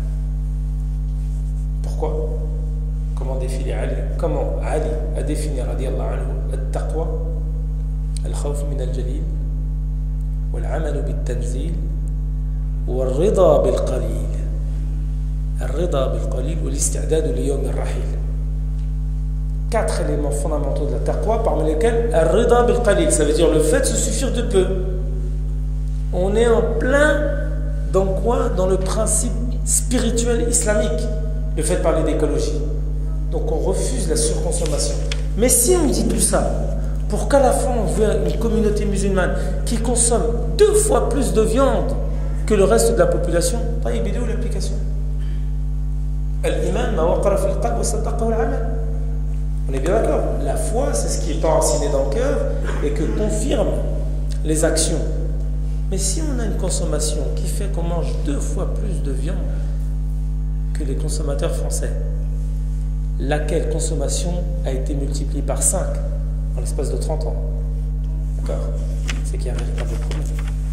Pourquoi? Comment Ali a défini radiyallahu anhu al-taqwa? Al-khawf min al-jalil, wal-amalu bil-tanzil, wal-rida bil-qalil. Al-rida bil-qalil ou l'isti'dad li-yawm al-rahil. 4 éléments fondamentaux de la taqwa, parmi lesquels al-rida bil-qalil, ça veut dire le fait de se suffire de peu. On est en plein dans quoi? Dans le principe spirituel islamique, le fait de parler d'écologie. Donc on refuse la surconsommation. Mais si on ne dit plus ça, pour qu'à la fin on veut une communauté musulmane qui consomme 2 fois plus de viande que le reste de la population, pas y où l'application. Al-iman ma waqara fil qalb wa saddaqahu al-amal. On est bien d'accord. La foi, c'est ce qui est enraciné dans le cœur et que confirme les actions. Mais si on a une consommation qui fait qu'on mange 2 fois plus de viande que les consommateurs français, laquelle consommation a été multipliée par 5 en l'espace de 30 ans, d'accord? C'est qu'il y a un véritable problème.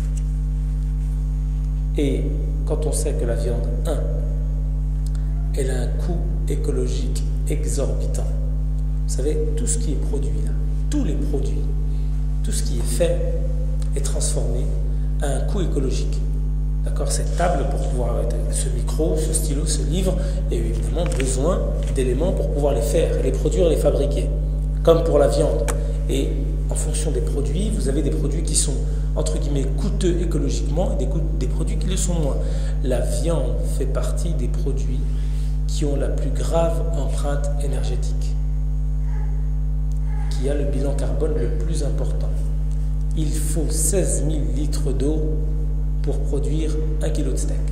Et quand on sait que la viande, elle a un coût écologique exorbitant. Vous savez, tout ce qui est produit là, tous les produits, tout ce qui est fait est transformé à un coût écologique. D'accord? Cette table, pour pouvoir, ce micro, ce stylo, ce livre, il y a évidemment besoin d'éléments pour pouvoir les faire, les produire et les fabriquer. Comme pour la viande. Et en fonction des produits, vous avez des produits qui sont, entre guillemets, coûteux écologiquement et des produits qui le sont moins. La viande fait partie des produits qui ont la plus grave empreinte énergétique, qui a le bilan carbone le plus important. Il faut 16 000 litres d'eau pour produire 1 kg de steak.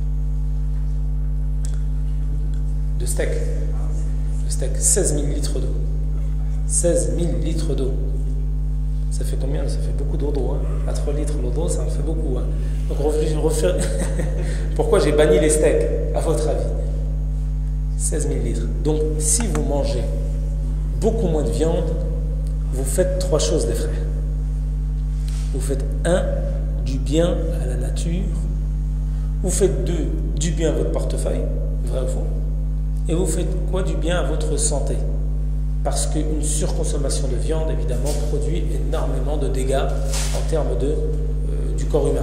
De steak. 16 000 litres d'eau. 16 000 litres d'eau. Ça fait combien? Ça fait beaucoup d'eau. À 3 litres d'eau, ça en fait beaucoup. Donc, pourquoi j'ai banni les steaks, à votre avis? 16 000 litres. Donc, si vous mangez beaucoup moins de viande, vous faites 3 choses, les frères. Vous faites 1, du bien à la nature. Vous faites 2, du bien à votre portefeuille, vrai ou faux. Et vous faites quoi? Du bien à votre santé. Parce qu'une surconsommation de viande, évidemment, produit énormément de dégâts en termes du corps humain.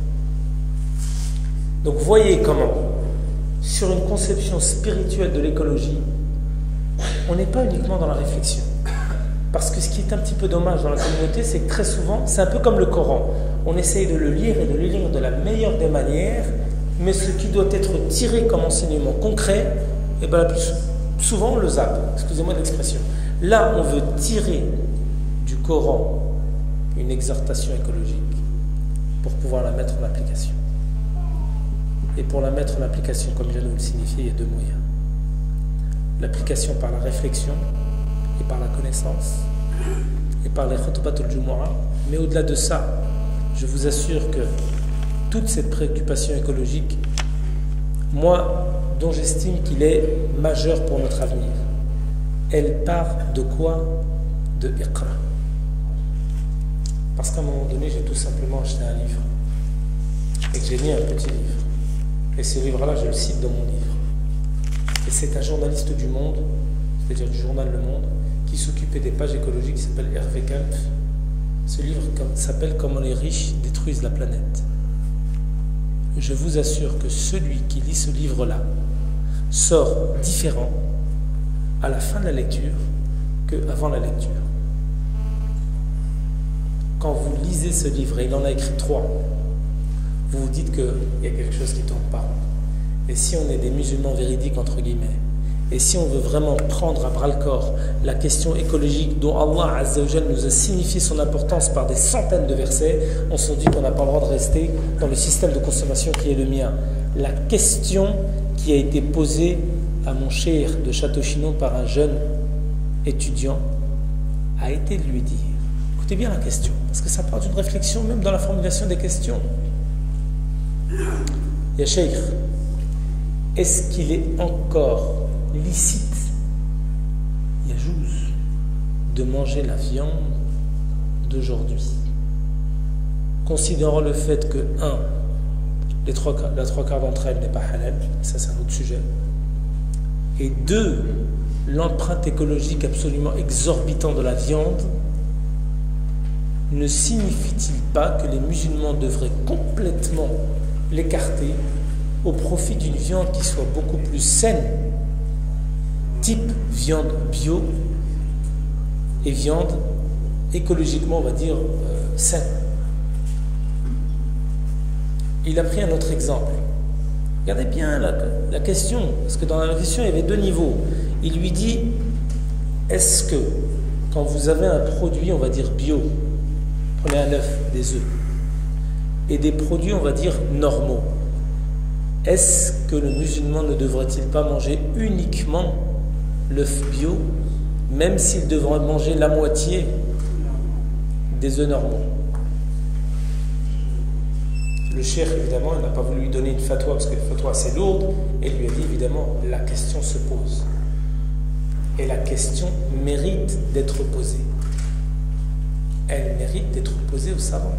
Donc voyez comment, sur une conception spirituelle de l'écologie, on n'est pas uniquement dans la réflexion. Parce que ce qui est un petit peu dommage dans la communauté, c'est que très souvent, c'est un peu comme le Coran. On essaye de le lire et de le lire de la meilleure des manières, mais ce qui doit être tiré comme enseignement concret, et bien la plus souvent on le zappe, excusez-moi de l'expression. Là, on veut tirer du Coran une exhortation écologique pour pouvoir la mettre en application. Et pour la mettre en application, comme je viens de vous le signifier, il y a 2 moyens. L'application par la réflexion et par la connaissance et par les khutbatul jumu'ah. Mais au-delà de ça, je vous assure que toute cette préoccupation écologique, moi, dont j'estime qu'il est majeur pour notre avenir, elle part de quoi? De Iqra. Parce qu'à un moment donné, j'ai tout simplement acheté un livre et que j'ai mis un petit livre. Et ce livre-là, je le cite dans mon livre. Et c'est un journaliste du Monde, c'est-à-dire du journal Le Monde, qui s'occupait des pages écologiques, qui s'appelle Hervé Kalf. Ce livre s'appelle « Comment les riches détruisent la planète ». Je vous assure que celui qui lit ce livre-là sort différent à la fin de la lecture qu'avant la lecture. Quand vous lisez ce livre, et il en a écrit 3, vous vous dites qu'il y a quelque chose qui ne tourne pas. Et si on est des musulmans véridiques, entre guillemets, et si on veut vraiment prendre à bras-le-corps la question écologique dont Allah Azza wa Jal nous a signifié son importance par des centaines de versets, on se dit qu'on n'a pas le droit de rester dans le système de consommation qui est le mien. La question qui a été posée à mon cher de Château-Chinon par un jeune étudiant a été de lui dire, écoutez bien la question, parce que ça part d'une réflexion même dans la formulation des questions. Ya Cheikh, est-ce qu'il est encore licite, yajouz, de manger la viande d'aujourd'hui, considérant le fait que, la trois quarts d'entre elles n'est pas halal, ça c'est un autre sujet, et 2, l'empreinte écologique absolument exorbitante de la viande, ne signifie-t-il pas que les musulmans devraient complètement l'écarter au profit d'une viande qui soit beaucoup plus saine, type viande bio et viande écologiquement, on va dire, saine. Il a pris un autre exemple. Regardez bien la question, parce que dans la question, il y avait 2 niveaux. Il lui dit, est-ce que, quand vous avez un produit, on va dire bio, prenez un œuf, des œufs, et des produits, on va dire, normaux, est-ce que le musulman ne devrait-il pas manger uniquement l'œuf bio, même s'il devrait manger la moitié des œufs normaux? Le cheikh, évidemment, il n'a pas voulu lui donner une fatwa, parce que la fatwa c'est lourde, et il lui a dit, évidemment, la question se pose. Et la question mérite d'être posée. Elle mérite d'être posée aux savants.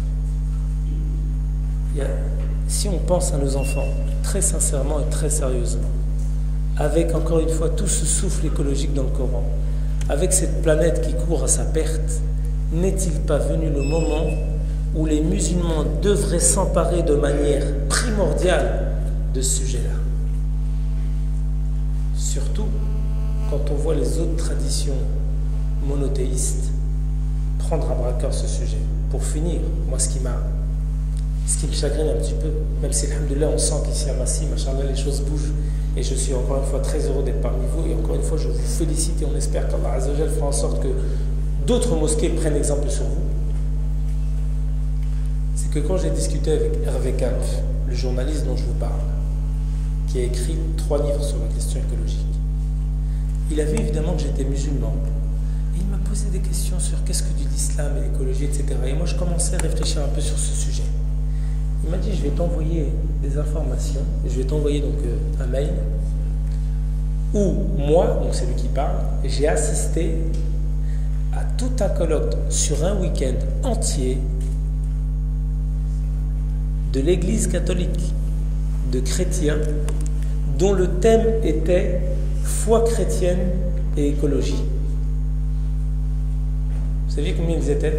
Si on pense à nos enfants, très sincèrement et très sérieusement, avec encore une fois tout ce souffle écologique dans le Coran, avec cette planète qui court à sa perte, n'est-il pas venu le moment où les musulmans devraient s'emparer de manière primordiale de ce sujet-là? Surtout quand on voit les autres traditions monothéistes prendre à bras-le-corps ce sujet. Pour finir, moi ce qui me chagrine un petit peu, même si alhamdoulilah on sent qu'ici à Massy, machallah, les choses bougent, et je suis encore une fois très heureux d'être parmi vous, et encore une fois je vous félicite et on espère qu'Allah Azza wa Jal fera en sorte que d'autres mosquées prennent exemple sur vous. C'est que quand j'ai discuté avec Hervé Kalf, le journaliste dont je vous parle, qui a écrit 3 livres sur la question écologique, il a vu évidemment que j'étais musulman. Et il m'a posé des questions sur qu'est-ce que dit l'islam et l'écologie, etc. Et moi je commençais à réfléchir un peu sur ce sujet. Il m'a dit, je vais t'envoyer des informations, je vais t'envoyer donc un mail où moi, donc c'est lui qui parle, j'ai assisté à tout un colloque sur un week-end entier de l'église catholique, de chrétiens, dont le thème était foi chrétienne et écologie. Vous savez combien ils étaient?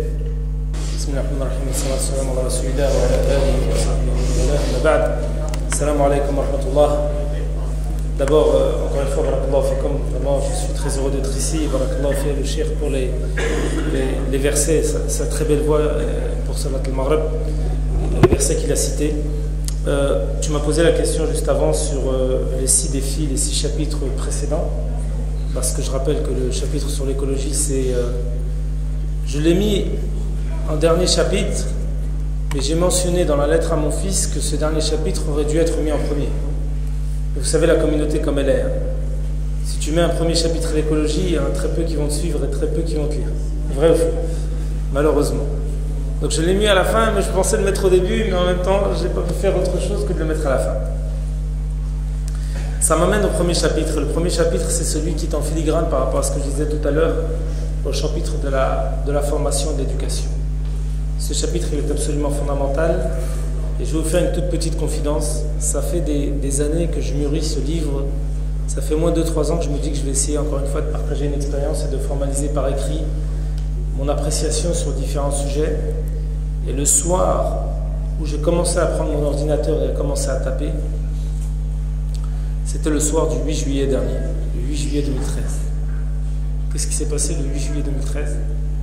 Assalamu alaikum wa rahmatullah. D'abord, encore une fois, barakallahu fikum, vraiment, je suis très heureux d'être ici. Barakallahu fi le cheikh pour les versets, sa très belle voix pour Salat al-Maghrib, les versets qu'il a cités. Tu m'as posé la question juste avant sur les 6 défis, les 6 chapitres précédents, parce que je rappelle que le chapitre sur l'écologie, c'est... je l'ai mis en dernier chapitre, mais j'ai mentionné dans la lettre à mon fils que ce dernier chapitre aurait dû être mis en premier. Et vous savez la communauté comme elle est. Hein. Si tu mets un premier chapitre à l'écologie, il y en a très peu qui vont te suivre et très peu qui vont te lire. Vrai ou faux? Malheureusement. Donc je l'ai mis à la fin, mais je pensais le mettre au début, mais en même temps, je n'ai pas pu faire autre chose que de le mettre à la fin. Ça m'amène au premier chapitre. Le premier chapitre, c'est celui qui est en filigrane par rapport à ce que je disais tout à l'heure, au chapitre de la formation et de l'éducation. Ce chapitre, il est absolument fondamental. Et je vais vous faire une toute petite confidence. Ça fait des années que je mûris ce livre. Ça fait moins de 3 ans que je me dis que je vais essayer encore une fois de partager une expérience et de formaliser par écrit mon appréciation sur différents sujets. Et le soir où j'ai commencé à prendre mon ordinateur et à commencer à taper, c'était le soir du 8 juillet dernier, le 8 juillet 2013. Qu'est-ce qui s'est passé le 8 juillet 2013?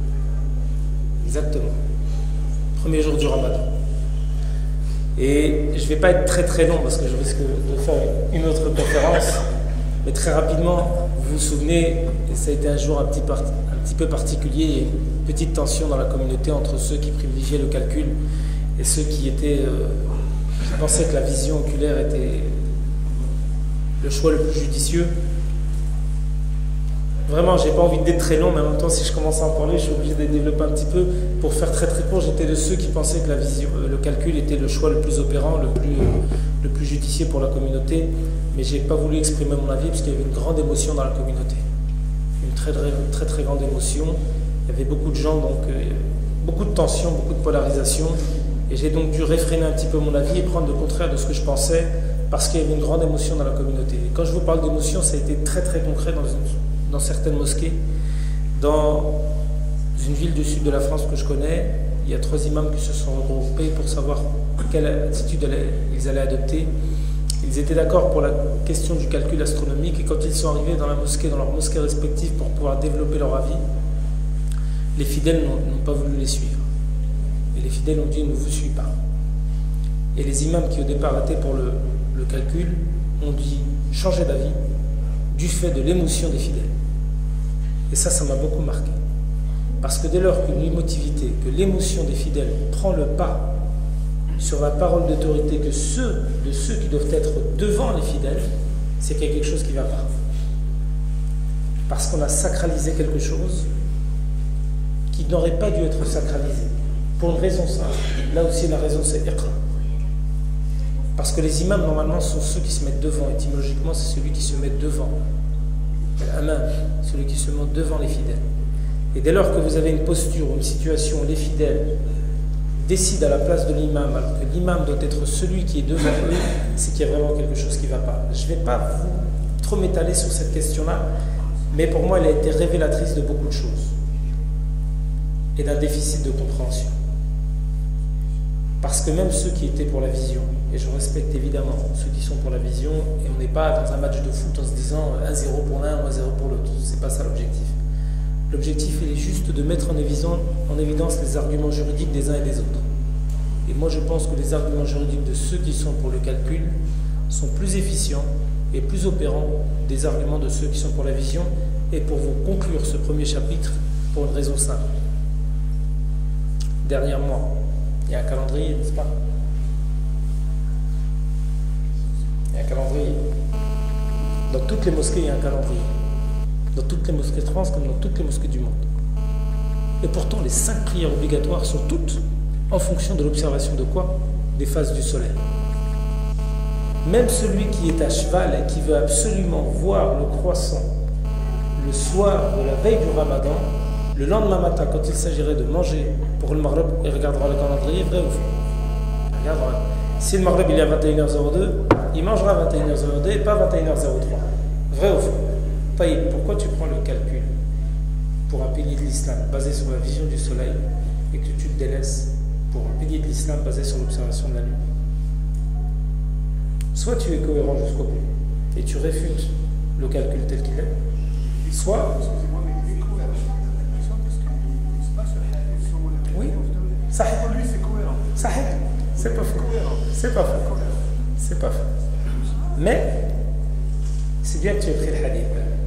Exactement. Premier jour du Ramadan. Et je ne vais pas être très très long parce que je risque de faire une autre conférence. Mais très rapidement, vous vous souvenez, et ça a été un jour un petit peu particulier, il y a une petite tension dans la communauté entre ceux qui privilégiaient le calcul et ceux qui pensaient que la vision oculaire était le choix le plus judicieux. Vraiment, j'ai pas envie d'être très long, mais en même temps, si je commence à en parler, je suis obligé de développer un petit peu. Pour faire très très court, j'étais de ceux qui pensaient que le calcul était le choix le plus opérant, le plus judicieux pour la communauté, mais j'ai pas voulu exprimer mon avis parce qu'il y avait une grande émotion dans la communauté. Une très très très grande émotion. Il y avait beaucoup de gens, donc beaucoup de tensions, beaucoup de polarisation. Et j'ai donc dû réfréner un petit peu mon avis et prendre le contraire de ce que je pensais parce qu'il y avait une grande émotion dans la communauté. Et quand je vous parle d'émotion, ça a été très très concret dans certaines mosquées. Dans une ville du sud de la France que je connais, il y a 3 imams qui se sont regroupés pour savoir quelle attitude ils allaient adopter. Ils étaient d'accord pour la question du calcul astronomique et quand ils sont arrivés dans leurs mosquées respectives pour pouvoir développer leur avis, les fidèles n'ont pas voulu les suivre. Et les fidèles ont dit « ne vous suivez pas ». Et les imams qui au départ étaient pour le calcul ont dit « changer d'avis » du fait de l'émotion des fidèles. Et ça m'a beaucoup marqué. Parce que dès lors qu'une émotivité, que l'émotion des fidèles prend le pas sur la parole d'autorité de ceux qui doivent être devant les fidèles, c'est qu'il y a quelque chose qui ne va pas. Parce qu'on a sacralisé quelque chose qui n'aurait pas dû être sacralisé. Pour une raison simple. Là aussi, la raison, c'est iqra. Parce que les imams, normalement, sont ceux qui se mettent devant. Étymologiquement, c'est celui qui se met devant. L'imam, celui qui se met devant les fidèles. Et dès lors que vous avez une posture, une situation où les fidèles décident à la place de l'imam, alors que l'imam doit être celui qui est devant eux, c'est qu'il y a vraiment quelque chose qui ne va pas. Je ne vais pas vous trop m'étaler sur cette question-là, mais pour moi, elle a été révélatrice de beaucoup de choses. Et d'un déficit de compréhension. Parce que même ceux qui étaient pour la vision, et je respecte évidemment ceux qui sont pour la vision, et on n'est pas dans un match de foot en se disant 1-0 pour l'un ou 1-0 pour l'autre, c'est pas ça l'objectif. L'objectif, il est juste de mettre en évidence les arguments juridiques des uns et des autres. Et moi, je pense que les arguments juridiques de ceux qui sont pour le calcul sont plus efficients et plus opérants des arguments de ceux qui sont pour la vision. Et pour vous conclure ce premier chapitre, pour une raison simple. Dernièrement, il y a un calendrier, n'est-ce pas? Il y a un calendrier. Dans toutes les mosquées, il y a un calendrier. Dans toutes les mosquées de France comme dans toutes les mosquées du monde. Et pourtant, les 5 prières obligatoires sont toutes en fonction de l'observation de quoi? Des phases du soleil. Même celui qui est à cheval et qui veut absolument voir le croissant le soir de la veille du Ramadan, le lendemain matin, quand il s'agirait de manger pour le Maghreb, il regardera le calendrier, vrai ou faux? Il regardera. Si le Maghreb il est à 21h02, il mangera à 21h02 et pas à 21h03. Vrai ou faux? Pourquoi tu prends le calcul pour un pilier de l'islam basé sur la vision du soleil et que tu te délaisses pour un pilier de l'islam basé sur l'observation de la lune? Soit tu es cohérent jusqu'au bout et tu réfutes le calcul tel qu'il est, soit... Oui, sahih. Sahih, c'est pas faux. C'est pas faux. C'est pas faux. Mais, c'est bien que tu aies pris le hadith.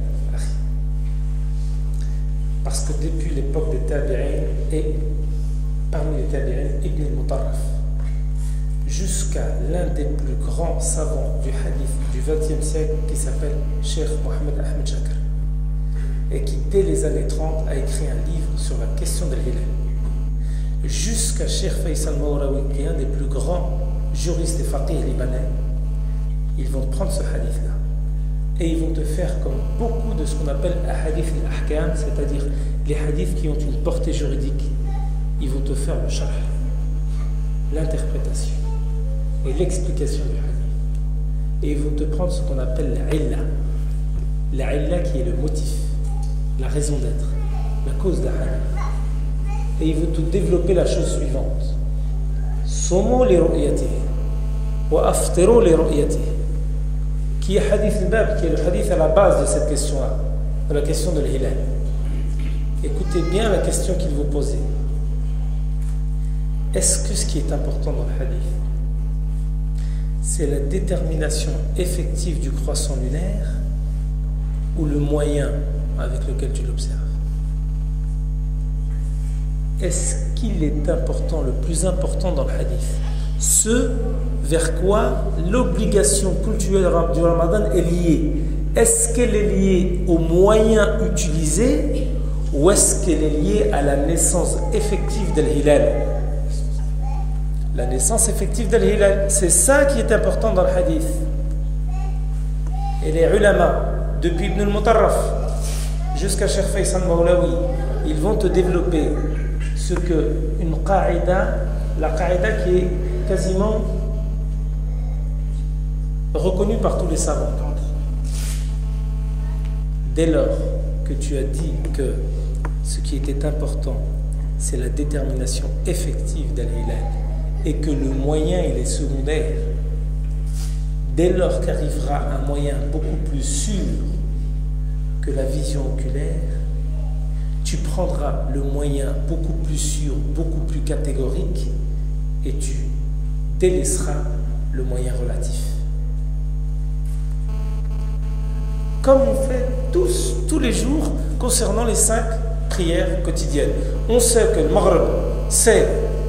Parce que depuis l'époque des Tabi'in et parmi les Tabi'in, Ibn al-Mutarraf, jusqu'à l'un des plus grands savants du hadith du XXe siècle qui s'appelle Cheikh Mohamed Ahmed Shakir et qui dès les années 30 a écrit un livre sur la question de l'Hilal, jusqu'à Cheikh Faisal Mawraoui qui est un des plus grands juristes et faqih libanais, ils vont prendre ce hadith là et ils vont te faire comme beaucoup de ce qu'on appelle hadith al-ahkam, c'est-à-dire les hadiths qui ont une portée juridique. Ils vont te faire le sharh, l'interprétation et l'explication du hadith. Et ils vont te prendre ce qu'on appelle la illa qui est le motif, la raison d'être, la cause d'un hadith. Et ils vont te développer la chose suivante. Somo li ru'yatihi wa aftiru li ru'yatihi, qui est hadith al-bab, qui est le hadith à la base de cette question-là, de la question de l'hilal. Écoutez bien la question qu'il vous posait. Est-ce que ce qui est important dans le hadith, c'est la détermination effective du croissant lunaire ou le moyen avec lequel tu l'observes? Est-ce qu'il est important, le plus important dans le hadith, ce vers quoi l'obligation culturelle du Ramadan est liée? Est-ce qu'elle est liée aux moyens utilisés ou est-ce qu'elle est liée à la naissance effective d'Al-Hilal? La naissance effective d'Al-Hilal, c'est ça qui est important dans le hadith. Et les ulama, depuis Ibn al-Mutarraf jusqu'à Cheikh Faisal Maulawi, ils vont te développer ce que une qa'ida, la qa'ida qui est quasiment reconnue par tous les savants. Dès lors que tu as dit que ce qui était important, c'est la détermination effective d'Al-Hilal et que le moyen il est secondaire, dès lors qu'arrivera un moyen beaucoup plus sûr que la vision oculaire, tu prendras le moyen beaucoup plus sûr, beaucoup plus catégorique et tu délaisseras le moyen relatif. Comme on fait tous les jours concernant les 5 prières quotidiennes. On sait que le Maghrib, c'est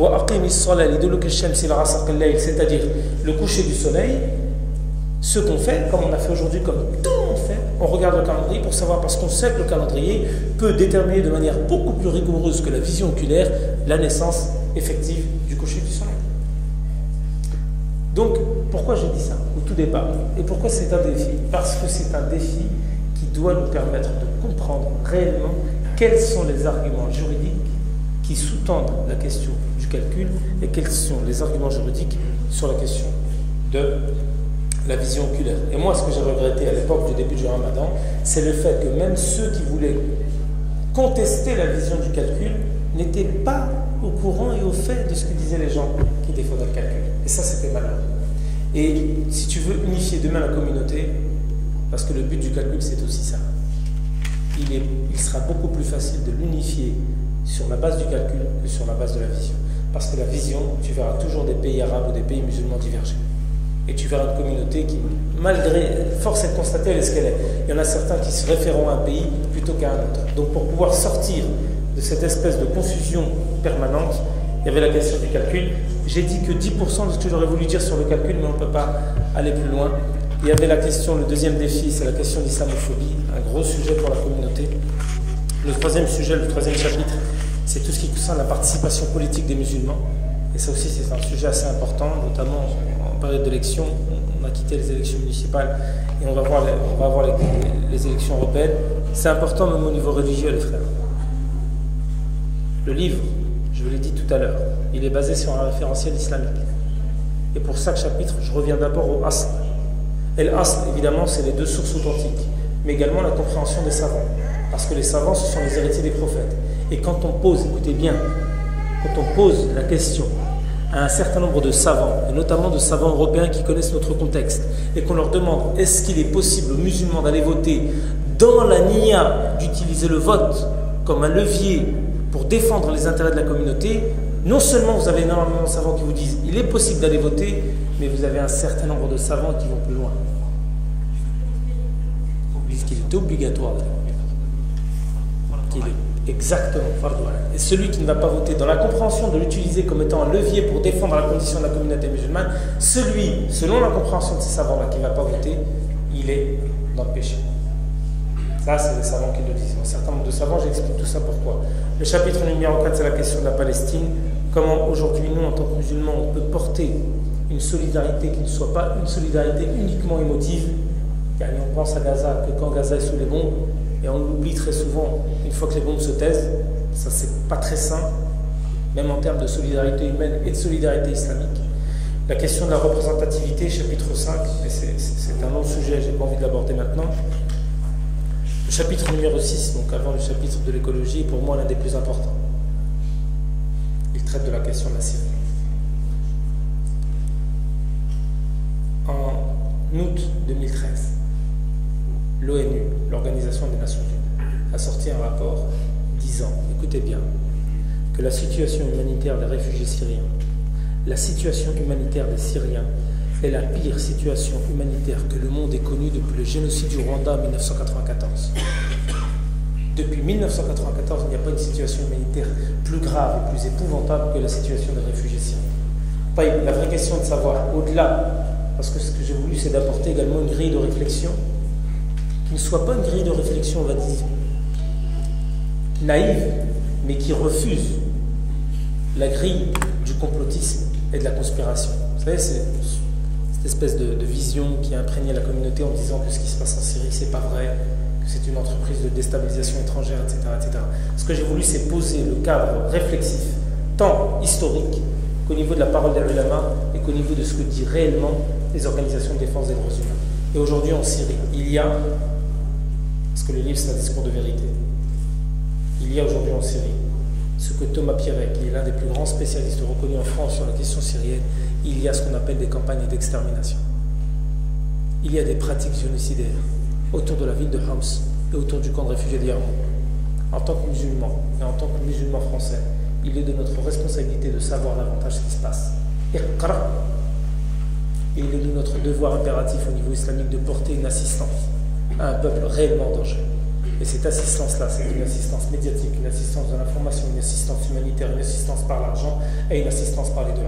c'est-à-dire le coucher du soleil. Ce qu'on fait, comme on a fait aujourd'hui, comme tout le monde fait, on regarde le calendrier pour savoir, parce qu'on sait que le calendrier peut déterminer de manière beaucoup plus rigoureuse que la vision oculaire la naissance effective du coucher du soleil. Donc, pourquoi j'ai dit ça au tout départ? Et pourquoi c'est un défi? Parce que c'est un défi qui doit nous permettre de comprendre réellement quels sont les arguments juridiques qui sous-tendent la question du calcul et quels sont les arguments juridiques sur la question de la vision oculaire. Et moi, ce que j'ai regretté à l'époque du début du Ramadan, c'est le fait que même ceux qui voulaient contester la vision du calcul n'étaient pas au courant et au fait de ce que disaient les gens qui défendaient le calcul. Et ça, c'était malheureux. Et si tu veux unifier demain la communauté, parce que le but du calcul, c'est aussi ça, il sera beaucoup plus facile de l'unifier sur la base du calcul que sur la base de la vision. Parce que la vision, tu verras toujours des pays arabes ou des pays musulmans divergents. Et tu verras une communauté qui, malgré, force est de constater, elle est ce qu'elle est. Il y en a certains qui se référeront à un pays plutôt qu'à un autre. Donc pour pouvoir sortir de cette espèce de confusion permanente, il y avait la question du calcul. J'ai dit que 10% de ce que j'aurais voulu dire sur le calcul, mais on ne peut pas aller plus loin. Il y avait la question, le deuxième défi, c'est la question de l'islamophobie, un gros sujet pour la communauté. Le troisième sujet, le troisième chapitre, c'est tout ce qui concerne la participation politique des musulmans. Et ça aussi, c'est un sujet assez important, notamment en période d'élection. On a quitté les élections municipales et on va voir les élections européennes. C'est important même au niveau religieux, les frères. Le livre, je vous l'ai dit tout à l'heure, il est basé sur un référentiel islamique. Et pour chaque chapitre, je reviens d'abord au asl. Et l'asl, évidemment, c'est les 2 sources authentiques, mais également la compréhension des savants. Parce que les savants, ce sont les héritiers des prophètes. Et quand on pose, écoutez bien, quand on pose la question à un certain nombre de savants, et notamment de savants européens qui connaissent notre contexte, et qu'on leur demande est-ce qu'il est possible aux musulmans d'aller voter dans la niya, d'utiliser le vote comme un levier pour défendre les intérêts de la communauté, non seulement vous avez énormément de savants qui vous disent il est possible d'aller voter, mais vous avez un certain nombre de savants qui vont plus loin. Ils disent qu'il est obligatoire d'aller voter. Qu'il est exactement fardu ayn. Et celui qui ne va pas voter, dans la compréhension de l'utiliser comme étant un levier pour défendre la condition de la communauté musulmane, celui, selon la compréhension de ces savants-là, qui ne va pas voter, il est dans le péché. Ça, c'est les savants qui le disent. Un certain nombre de savants, j'explique tout ça pourquoi. Le chapitre numéro 4, c'est la question de la Palestine. Comment aujourd'hui, nous, en tant que musulmans, on peut porter une solidarité qui ne soit pas une solidarité uniquement émotive, On pense à Gaza que quand Gaza est sous les bombes, et on l'oublie très souvent, une fois que les bombes se taisent, ça c'est pas très sain, même en termes de solidarité humaine et de solidarité islamique. La question de la représentativité, chapitre 5, et c'est un long sujet, j'ai pas envie de l'aborder maintenant. Le chapitre numéro 6, donc avant le chapitre de l'écologie, est pour moi l'un des plus importants. Il traite de la question de la Syrie. En août 2013, l'ONU, l'Organisation des Nations Unies, a sorti un rapport disant, écoutez bien, que la situation humanitaire des réfugiés syriens, la situation humanitaire des Syriens est la pire situation humanitaire que le monde ait connue depuis le génocide du Rwanda en 1994. Depuis 1994, il n'y a pas une situation humanitaire plus grave et plus épouvantable que la situation des réfugiés syriens. La vraie question de savoir, au-delà, parce que ce que j'ai voulu, c'est d'apporter également une grille de réflexion qui ne soit pas une grille de réflexion, on va dire, naïve, mais qui refuse la grille du complotisme et de la conspiration. Vous savez, c'est cette espèce de vision qui a imprégné la communauté en disant que ce qui se passe en Syrie, c'est pas vrai, que c'est une entreprise de déstabilisation étrangère, etc., etc. Ce que j'ai voulu, c'est poser le cadre réflexif, tant historique qu'au niveau de la parole des ulama et qu'au niveau de ce que disent réellement les organisations de défense des droits humains. Et aujourd'hui, en Syrie, il y a, parce que le livre, c'est un discours de vérité, il y a aujourd'hui en Syrie ce que Thomas Pierret, qui est l'un des plus grands spécialistes reconnus en France sur la question syrienne, il y a ce qu'on appelle des campagnes d'extermination. Il y a des pratiques génocidaires autour de la ville de Homs et autour du camp de réfugiés d'Yarmouk. En tant que musulmans et en tant que musulmans français, il est de notre responsabilité de savoir davantage ce qui se passe. Iqra. Et il est de notre devoir impératif au niveau islamique de porter une assistance à un peuple réellement en danger. Et cette assistance-là, c'est une assistance médiatique, une assistance de l'information, une assistance humanitaire, une assistance par l'argent et une assistance par les deux.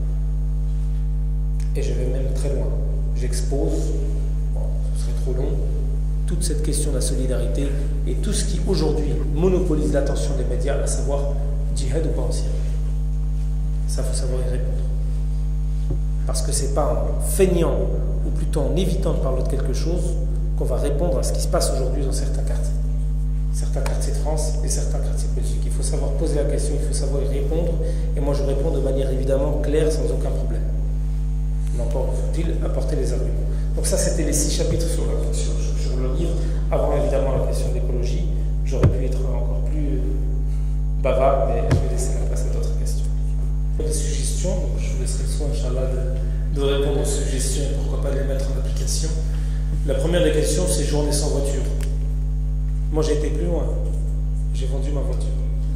Et je vais même très loin. J'expose, ce serait trop long, toute cette question de la solidarité et tout ce qui aujourd'hui monopolise l'attention des médias, à savoir djihad ou pas en Syrie. Ça, il faut savoir y répondre. Parce que c'est pas en feignant, ou plutôt en évitant de parler de quelque chose, qu'on va répondre à ce qui se passe aujourd'hui dans certains quartiers. Certains quartiers de France et certains quartiers de Belgique. Il faut savoir poser la question, il faut savoir y répondre. Et moi, je réponds de manière évidemment claire, sans aucun problème. Mais encore faut-il apporter les arguments. Donc ça, c'était les 6 chapitres sur le livre. Avant, évidemment, la question de l'écologie. J'aurais pu être encore plus bavard, mais je vais laisser la place à d'autres questions. Des suggestions, donc je vous laisserai le soin, Inch'Allah, de répondre aux suggestions et pourquoi pas de les mettre en application. La première des questions, c'est journée sans voiture. Moi, j'ai été plus loin. J'ai vendu ma voiture.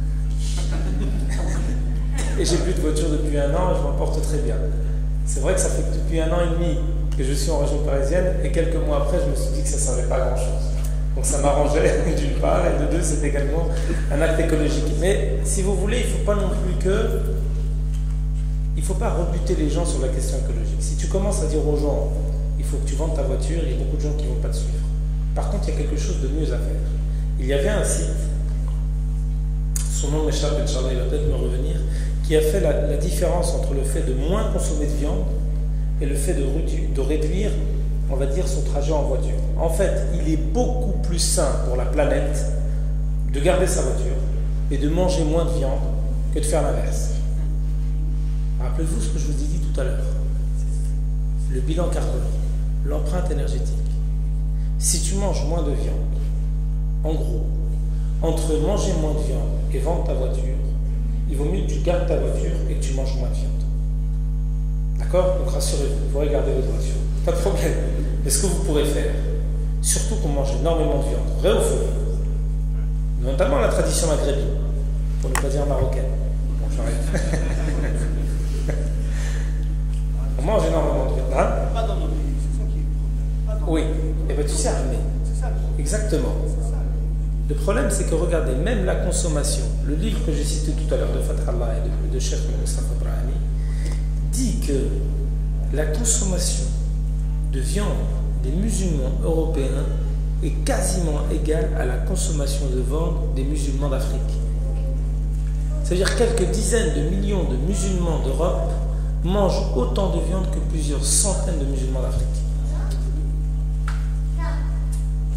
Et j'ai plus de voiture depuis 1 an et je m'en porte très bien. C'est vrai que ça fait depuis 1 an et demi que je suis en région parisienne et quelques mois après, je me suis dit que ça ne servait pas à grand-chose. Donc ça m'arrangeait d'une part et de deux, c'est également un acte écologique. Mais si vous voulez, il ne faut pas non plus que... Il ne faut pas rebuter les gens sur la question écologique. Si tu commences à dire aux gens, il faut que tu vendes ta voiture, il y a beaucoup de gens qui ne vont pas te suivre. Par contre, il y a quelque chose de mieux à faire. Il y avait un site, son nom m'échappe, Inch'Allah, il va peut-être me revenir, qui a fait la différence entre le fait de moins consommer de viande et le fait de réduire, on va dire, son trajet en voiture. En fait, il est beaucoup plus sain pour la planète de garder sa voiture et de manger moins de viande que de faire l'inverse. Rappelez-vous ce que je vous ai dit tout à l'heure. Le bilan carbone, l'empreinte énergétique. Si tu manges moins de viande, en gros, entre manger moins de viande et vendre ta voiture, il vaut mieux que tu gardes ta voiture et que tu manges moins de viande. D'accord? Donc rassurez-vous, vous pourrez garder votre voiture. Pas de problème. Mais ce que vous pourrez faire, surtout qu'on mange énormément de viande, vrai ou faux, notamment la tradition maghrébine, pour ne pas dire marocaine. Bon, j'arrête. On mange énormément de viande. Hein? Pas dans nos pays, c'est ça qui est le problème. Oui, et bien tu sais, mais C'est ça le problème. exactement. Le problème, c'est que regardez, même la consommation, le livre que j'ai cité tout à l'heure de Fath Allah et de Cheikh Moustapha Brahimi, dit que la consommation de viande des musulmans européens est quasiment égale à la consommation de viande des musulmans d'Afrique. C'est-à-dire quelques dizaines de millions de musulmans d'Europe mangent autant de viande que plusieurs centaines de musulmans d'Afrique.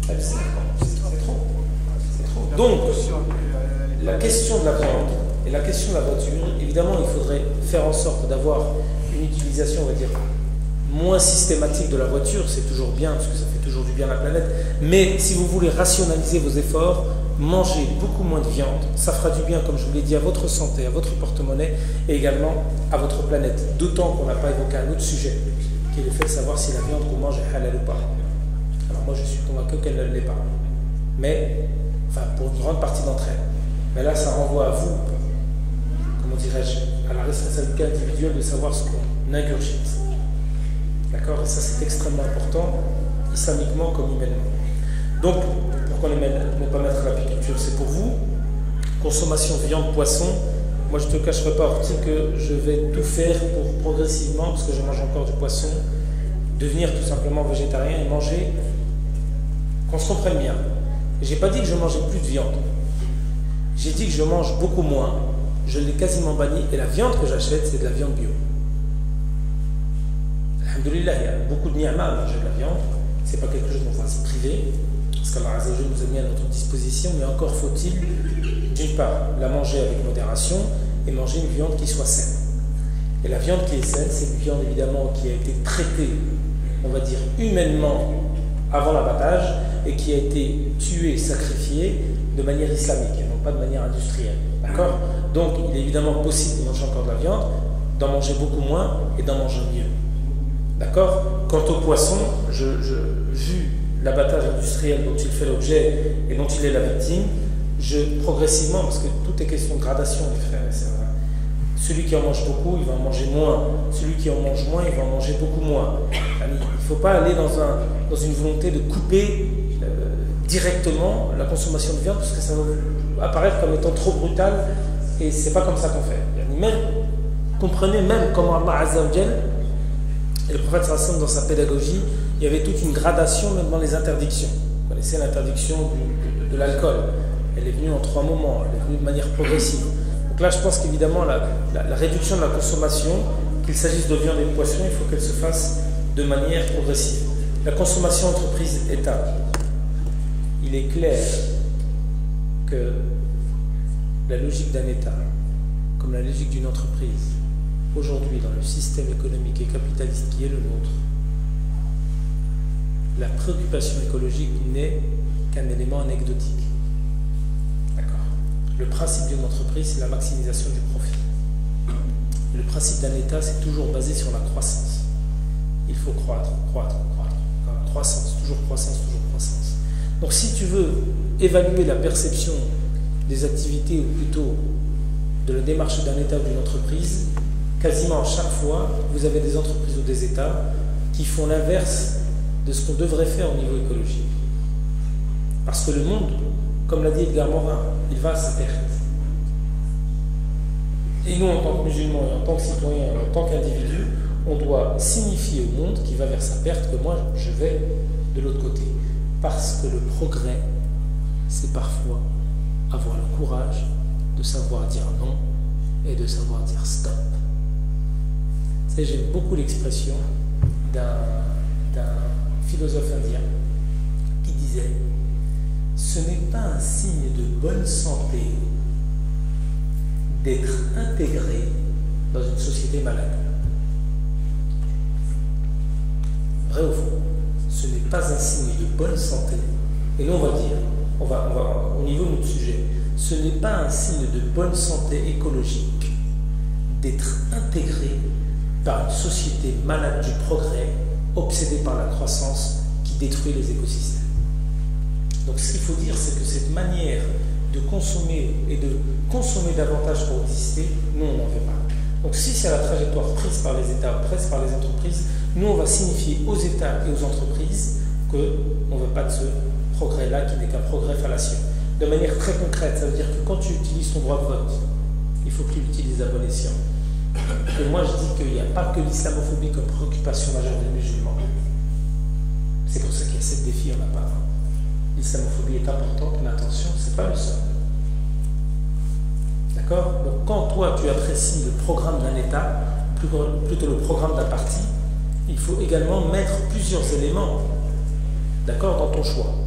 C'est trop. Donc, la question de la viande et la question de la voiture, évidemment, il faudrait faire en sorte d'avoir une utilisation, on va dire, moins systématique de la voiture. C'est toujours bien, parce que ça fait toujours du bien à la planète. Mais si vous voulez rationaliser vos efforts, mangez beaucoup moins de viande. Ça fera du bien, comme je vous l'ai dit, à votre santé, à votre porte-monnaie et également à votre planète. D'autant qu'on n'a pas évoqué un autre sujet, qui est le fait de savoir si la viande qu'on mange est halal ou pas. Alors moi, je suis convaincu qu'elle ne l'est pas. Mais, enfin, pour une grande partie d'entre elles. Mais là, ça renvoie à vous, comment dirais-je, à la responsabilité individuelle de savoir ce qu'on ingurgite. D'accord? Et ça, c'est extrêmement important, islamiquement comme humainement. Donc, pourquoi ne pas mettre l'apiculture? C'est pour vous. Consommation viande, poisson. Moi, je ne te cacherai pas, Orti, que je vais tout faire pour progressivement, parce que je mange encore du poisson, devenir tout simplement végétarien et manger, qu'on se comprenne bien. J'ai pas dit que je mangeais plus de viande. J'ai dit que je mange beaucoup moins. Je l'ai quasiment banni. Et la viande que j'achète, c'est de la viande bio. Alhamdoulilah, il y a beaucoup de ni'ma à manger de la viande. C'est pas quelque chose dont on va se priver, parce qu'Allah Azza wa Jalla nous a mis à notre disposition, mais encore faut-il, d'une part, la manger avec modération et manger une viande qui soit saine. Et la viande qui est saine, c'est une viande évidemment qui a été traitée, on va dire humainement, avant l'abattage, et qui a été tuée, sacrifiée de manière islamique, et non pas de manière industrielle. D'accord? Donc, il est évidemment possible de manger encore de la viande, d'en manger beaucoup moins et d'en manger mieux. D'accord? Quant au poisson, vu l'abattage industriel dont il fait l'objet et dont il est la victime, progressivement, parce que tout est question de gradation, les frères et sœurs. Celui qui en mange beaucoup, il va en manger moins. Celui qui en mange moins, il va en manger beaucoup moins. Il ne faut pas aller dans une volonté de couper directement la consommation de viande, parce que ça va apparaître comme étant trop brutal, et c'est pas comme ça qu'on fait. Comprenez même comment Allah Azza wa Jalla et le prophète sallallahu dans sa pédagogie, il y avait toute une gradation même dans les interdictions. Vous connaissez l'interdiction de l'alcool. Elle est venue en 3 moments, elle est venue de manière progressive. Donc là, je pense qu'évidemment, la réduction de la consommation, qu'il s'agisse de viande et de poisson, il faut qu'elle se fasse de manière progressive. La consommation entreprise-État. Il est clair que la logique d'un État, comme la logique d'une entreprise, aujourd'hui dans le système économique et capitaliste qui est le nôtre, la préoccupation écologique n'est qu'un élément anecdotique. D'accord. Le principe d'une entreprise, c'est la maximisation du profit. Le principe d'un État, c'est toujours basé sur la croissance. Il faut croître. Croissance, toujours croissance. Donc si tu veux évaluer la perception des activités, ou plutôt de la démarche d'un État ou d'une entreprise, quasiment à chaque fois, vous avez des entreprises ou des États qui font l'inverse de ce qu'on devrait faire au niveau écologique. Parce que le monde, comme l'a dit Edgar Morin, il va à sa perte. Et nous, en tant que musulmans, en tant que citoyens, en tant qu'individus, on doit signifier au monde qui va vers sa perte que moi, je vais de l'autre côté. Parce que le progrès, c'est parfois avoir le courage de savoir dire non et de savoir dire stop. Vous savez, j'aime beaucoup l'expression d'un philosophe indien qui disait « Ce n'est pas un signe de bonne santé d'être intégré dans une société malade. » Vrai ou faux? Ce n'est pas un signe de bonne santé. Et nous, on va dire, au niveau de notre sujet, ce n'est pas un signe de bonne santé écologique d'être intégré par une société malade du progrès, obsédée par la croissance qui détruit les écosystèmes. Donc ce qu'il faut dire, c'est que cette manière de consommer et de consommer davantage pour exister, nous, on n'en veut pas. Donc si c'est la trajectoire prise par les États, prise par les entreprises, nous, on va signifier aux États et aux entreprises qu'on ne veut pas de ce progrès-là qui n'est qu'un progrès fallacieux. De manière très concrète, ça veut dire que quand tu utilises ton droit de vote, il faut que tu l'utilises à bon escient. Et moi, je dis qu'il n'y a pas que l'islamophobie comme préoccupation majeure des musulmans. C'est pour ça qu'il y a 7 défis, on n'a pas. L'islamophobie est importante, mais attention, c'est pas le seul. D'accord? Donc quand toi, tu apprécies le programme d'un État, plutôt le programme d'un parti, il faut également mettre plusieurs éléments, d'accord, dans ton choix.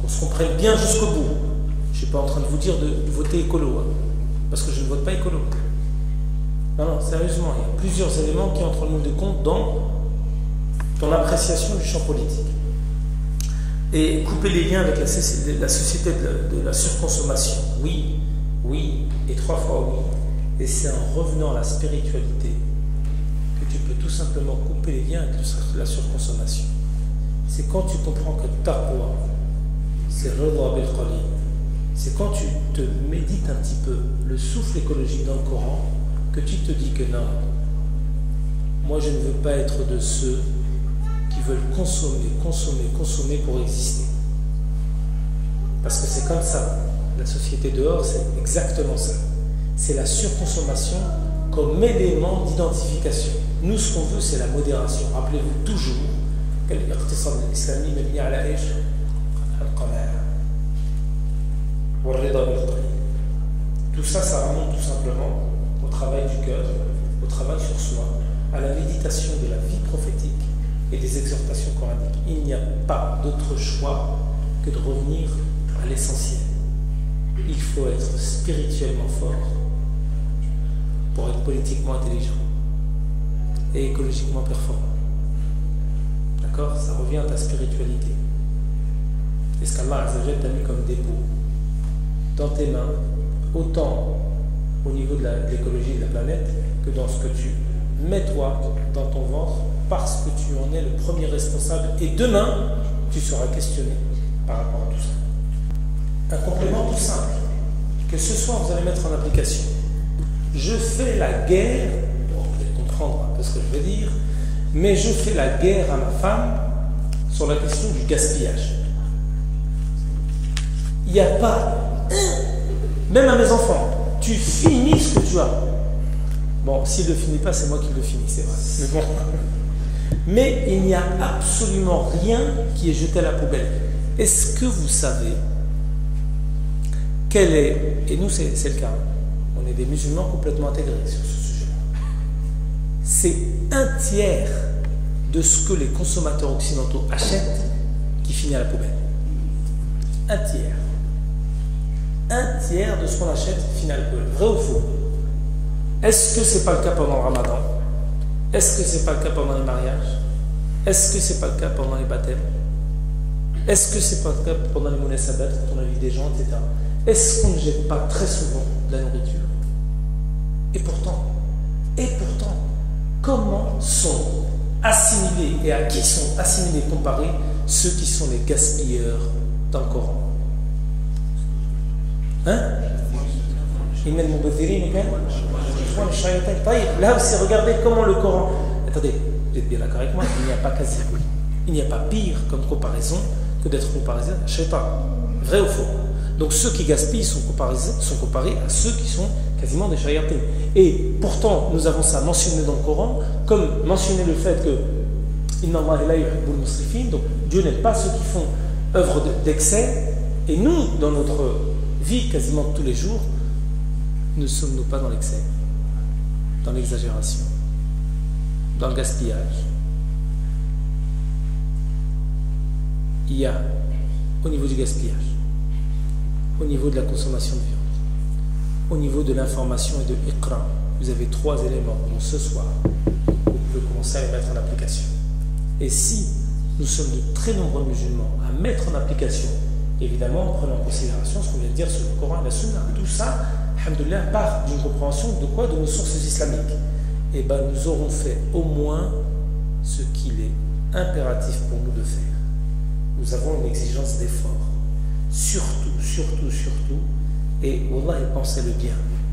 qu'on se comprenne bien jusqu'au bout. Je ne suis pas en train de vous dire de voter écolo, hein, parce que je ne vote pas écolo. Non, non, sérieusement, il y a plusieurs éléments qui entrent en ligne de compte dans l'appréciation du champ politique. Et couper les liens avec la société de la surconsommation, oui, oui, et 3 fois oui. Et c'est en revenant à la spiritualité que tu peux tout simplement couper les liens avec la surconsommation. C'est quand tu comprends que taqwa, c'est Ridha bil Qalil. C'est quand tu te médites un petit peu le souffle écologique dans le Coran, que tu te dis que non, moi je ne veux pas être de ceux qui veulent consommer pour exister. Parce que c'est comme ça. La société dehors, c'est exactement ça. C'est la surconsommation comme élément d'identification. Nous, ce qu'on veut, c'est la modération. Rappelez-vous toujours que l'iqtisad islami mabni ala ish al-qana'a wal-ridha bil-qalil. Tout ça, ça remonte tout simplement au travail du cœur, au travail sur soi, à la méditation de la vie prophétique et des exhortations coraniques. Il n'y a pas d'autre choix que de revenir à l'essentiel. Il faut être spirituellement fort pour être politiquement intelligent et écologiquement performant. D'accord? Ça revient à ta spiritualité. Et ce qu'Allah Azzawajal t'a mis comme dépôt dans tes mains, autant au niveau de l'écologie de la planète que dans ce que tu mets toi dans ton ventre, parce que tu en es le premier responsable. Et demain, tu seras questionné par rapport à tout ça. Un complément tout simple, que ce soir vous allez mettre en application. Je fais la guerre, bon, vous allez comprendre un peu ce que je veux dire, mais je fais la guerre à ma femme sur la question du gaspillage. Il n'y a pas, même à mes enfants, tu finis ce que tu as. Bon, s'il ne le finit pas, c'est moi qui le finis, c'est vrai. Mais bon. Mais il n'y a absolument rien qui est jeté à la poubelle. Est-ce que vous savez quel est, et nous c'est le cas, on est des musulmans complètement intégrés sur ce sujet-là, c'est 1/3 de ce que les consommateurs occidentaux achètent qui finit à la poubelle. 1/3. 1/3 de ce qu'on achète finit à la poubelle. Vrai ou faux? Est-ce que c'est pas le cas pendant le Ramadan? Est-ce que c'est pas le cas pendant les mariages? Est-ce que c'est pas le cas pendant les baptêmes? Est-ce que c'est pas le cas pendant les munasabat, quand on invite des gens, etc.? Est-ce qu'on ne jette pas très souvent de la nourriture? Et pourtant, comment sont assimilés et à qui sont assimilés, comparés ceux qui sont les gaspilleurs dans le Coran? Hein? Là aussi, regardez comment le Coran. Attendez, vous êtes bien d'accord avec moi, il n'y a pas quasi. Il n'y a pas pire comme comparaison que d'être comparé à Shaitan. Vrai ou faux? Donc ceux qui gaspillent sont comparés à ceux qui sont quasiment des shayatin. Et pourtant, nous avons ça mentionné dans le Coran, comme mentionner le fait que Inna Allah la yuhibbul musrifin, donc Dieu n'aime pas ceux qui font œuvre d'excès. Et nous, dans notre vie quasiment tous les jours, ne sommes-nous pas dans l'excès, dans l'exagération, dans le gaspillage? Il y a, au niveau du gaspillage, au niveau de la consommation de viande, au niveau de l'information et de Iqra, vous avez 3 éléments dont ce soir, vous pouvez commencer à les mettre en application. Et si nous sommes de très nombreux musulmans à mettre en application, évidemment, en prenant en considération ce qu'on vient de dire sur le Coran et la Sunna, tout ça, alhamdoulilah, part d'une compréhension de quoi? De nos sources islamiques. Et bien, nous aurons fait au moins ce qu'il est impératif pour nous de faire. Nous avons une exigence d'effort. Surtout, et Wallah, pensez-le bien.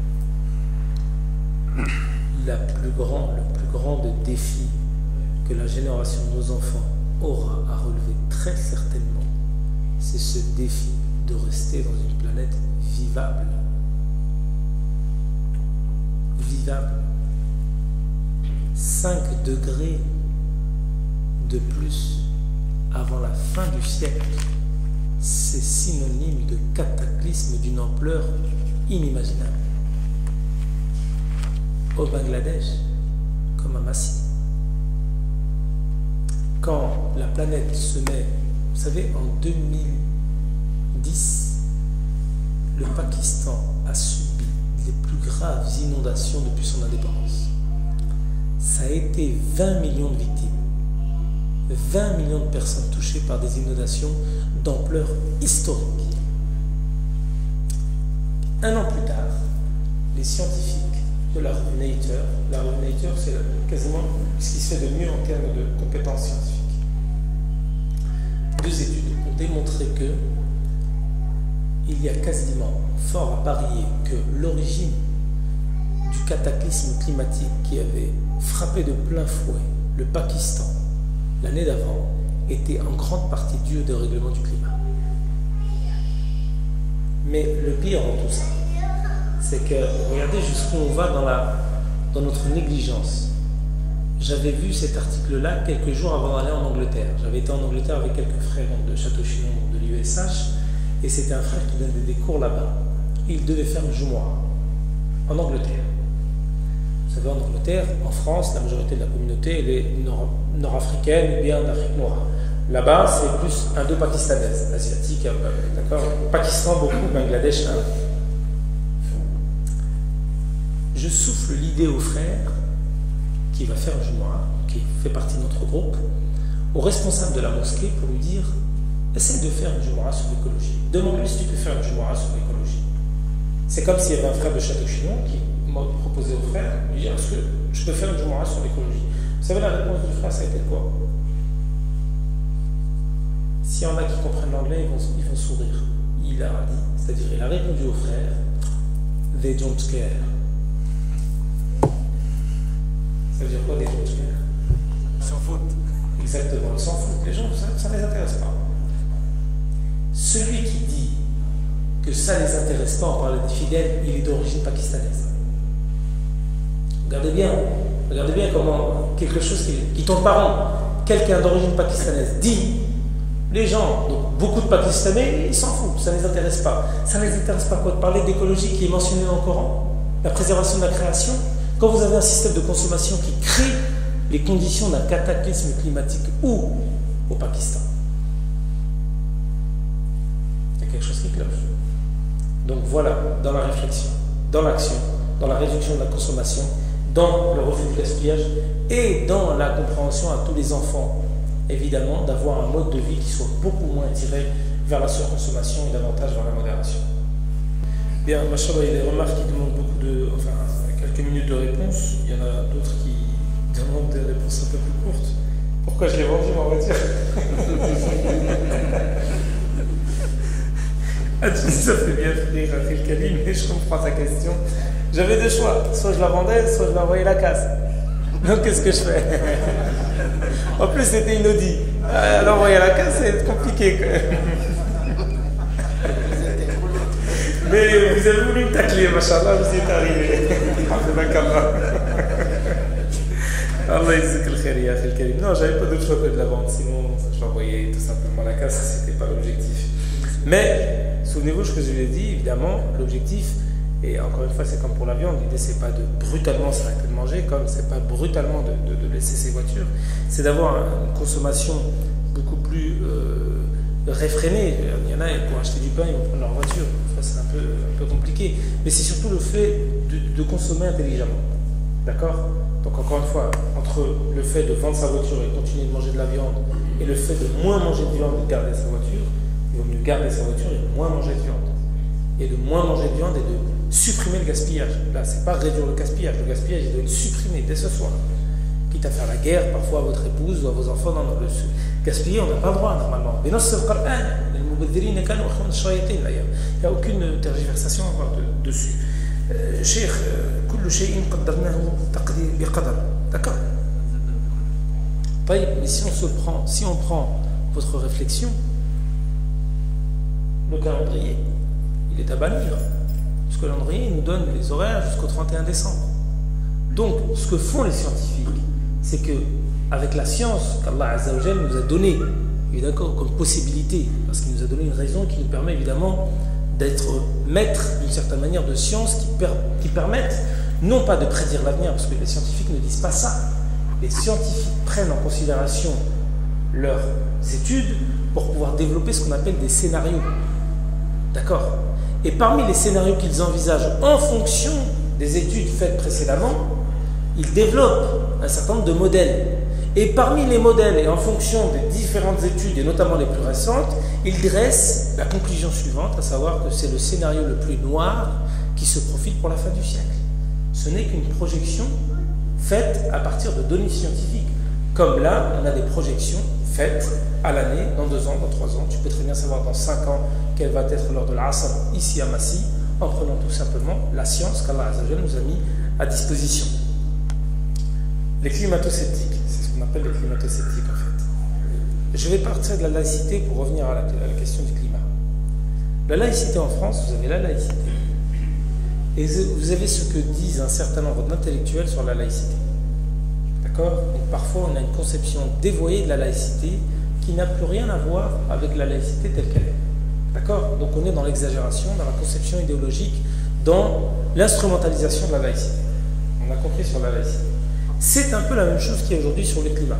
Le plus grand défi que la génération de nos enfants aura à relever très certainement, c'est ce défi de rester dans une planète vivable. 5 degrés de plus avant la fin du siècle, c'est synonyme de cataclysme d'une ampleur inimaginable. Au Bangladesh, comme à Massi, quand la planète se met, vous savez, en 10. Le Pakistan a subi les plus graves inondations depuis son indépendance. Ça a été 20 millions de victimes. 20 millions de personnes touchées par des inondations d'ampleur historique. Un an plus tard, les scientifiques de la revue Nature, c'est quasiment ce qui se fait de mieux en termes de compétences scientifiques. 2 études ont démontré que il y a quasiment fort à parier que l'origine du cataclysme climatique qui avait frappé de plein fouet le Pakistan l'année d'avant était en grande partie due au dérèglement du climat. Mais le pire dans tout ça, c'est que regardez jusqu'où on va dans notre négligence. J'avais vu cet article-là quelques jours avant d'aller en Angleterre. J'avais été en Angleterre avec quelques frères de Château-Chinon, de l'USH, et c'était un frère qui donnait des cours là-bas. Il devait faire le Jumu'ah en Angleterre. Vous savez, en Angleterre, en France, la majorité de la communauté elle est nord-africaine ou bien d'Afrique noire. Là-bas, c'est plus indo-pakistanaise, asiatique, d'accord. Pakistan, beaucoup, Bangladesh, Inde. Je souffle l'idée au frère qui va faire le Jumu'ah, qui fait partie de notre groupe, au responsable de la mosquée pour lui dire essaye de faire une Jumu'ah sur l'écologie. Demande-lui si tu peux faire une Jumu'ah sur l'écologie. C'est comme s'il y avait un frère de Château-Chinon qui m'a proposé au frère, lui dire est-ce que je peux faire une Jumu'ah sur l'écologie. Vous savez, la réponse du frère, ça a été quoi? S'il y en a qui comprennent l'anglais, ils vont sourire. Il a dit, c'est-à-dire il a répondu au frère they don't care. Ça veut dire quoi, des don't care? Ils s'en foutent. Exactement, ils s'en foutent. Les gens, ça ne les intéresse pas. Celui qui dit que ça ne les intéresse pas en parlant des fidèles, il est d'origine pakistanaise. Regardez bien comment quelque chose qui tombe par rond, quelqu'un d'origine pakistanaise dit, les gens, donc beaucoup de Pakistanais, ils s'en foutent, ça ne les intéresse pas. Ça ne les intéresse pas quoi? De parler d'écologie qui est mentionné dans le Coran, la préservation de la création, quand vous avez un système de consommation qui crée les conditions d'un cataclysme climatique où au Pakistan. Il y a quelque chose qui cloche. Donc voilà, dans la réflexion, dans l'action, dans la réduction de la consommation, dans le refus du gaspillage et dans la compréhension à tous les enfants, évidemment, d'avoir un mode de vie qui soit beaucoup moins tiré vers la surconsommation et davantage vers la modération. Bien, machallah, il y a des remarques qui demandent beaucoup de... Enfin, quelques minutes de réponse. Il y en a d'autres qui demandent des réponses un peu plus courtes. Pourquoi je l'ai vendu, ma voiture? Ah, tu sais, ça fait bien rire Rachel Kalim, mais je comprends ta question. J'avais 2 choix. Soit je la vendais, soit je l'envoyais la casse. Donc, qu'est-ce que je fais? En plus, c'était une Audi. L'envoyer à la casse, c'est compliqué, quand même. Mais vous avez voulu me tacler, machallah, vous y êtes arrivé. Allah yizzik al-khair, ya akhi al-karim. Non, j'avais pas d'autre choix que de la vendre, sinon je l'envoyais tout simplement à la casse, c'était pas l'objectif. Mais, souvenez-vous ce que je vous ai dit, évidemment, l'objectif, et encore une fois, c'est comme pour la viande, l'idée c'est pas de brutalement s'arrêter de manger, comme c'est pas brutalement de laisser ses voitures, c'est d'avoir une consommation beaucoup plus réfrénée. Il y en a, pour acheter du pain, ils vont prendre leur voiture. Enfin, c'est un peu compliqué. Mais c'est surtout le fait de consommer intelligemment. D'accord? Donc encore une fois, entre le fait de vendre sa voiture et continuer de manger de la viande, et le fait de moins manger de viande et de garder sa voiture, il vaut mieux garder sa voiture et de moins manger de viande. Et de moins manger de viande et de supprimer le gaspillage. Là, c'est pas réduire le gaspillage. Le gaspillage, il doit être supprimé dès ce soir. Quitte à faire la guerre, parfois à votre épouse ou à vos enfants, non, le gaspiller, on n'a pas le droit normalement. Mais non, c'est le Coran. Il n'y a aucune tergiversation à avoir dessus. Cheikh, d'accord? Mais si on prend votre réflexion, le calendrier, il est à bannir. Ce calendrier nous donne les horaires jusqu'au 31 décembre. Donc, ce que font les scientifiques, c'est que, avec la science qu'Allah Azza wa Jal nous a donnée, d'accord, comme possibilité, parce qu'il nous a donné une raison qui nous permet évidemment d'être maître d'une certaine manière de sciences qui permettent non pas de prédire l'avenir, parce que les scientifiques ne disent pas ça. Les scientifiques prennent en considération leurs études pour pouvoir développer ce qu'on appelle des scénarios. D'accord? Et parmi les scénarios qu'ils envisagent en fonction des études faites précédemment, ils développent un certain nombre de modèles. Et parmi les modèles, et en fonction des différentes études, et notamment les plus récentes, ils dressent la conclusion suivante, à savoir que c'est le scénario le plus noir qui se profile pour la fin du siècle. Ce n'est qu'une projection faite à partir de données scientifiques. Comme là, on a des projections faites à l'année, dans 2 ans, dans 3 ans. Tu peux très bien savoir dans 5 ans quelle va être l'heure de l'Asr ici à Massy, en prenant tout simplement la science qu'Allah Azzawajal nous a mis à disposition. Les climato-sceptiques, c'est ce qu'on appelle les climato-sceptiques en fait. Je vais partir de la laïcité pour revenir à la question du climat. La laïcité en France, vous avez la laïcité. Et vous avez ce que disent un certain nombre d'intellectuels sur la laïcité. D'accord? Donc parfois on a une conception dévoyée de la laïcité qui n'a plus rien à voir avec la laïcité telle qu'elle est. D'accord? Donc on est dans l'exagération, dans la conception idéologique, dans l'instrumentalisation de la laïcité. On a compris sur la laïcité. C'est un peu la même chose qu'il y a aujourd'hui sur le climat.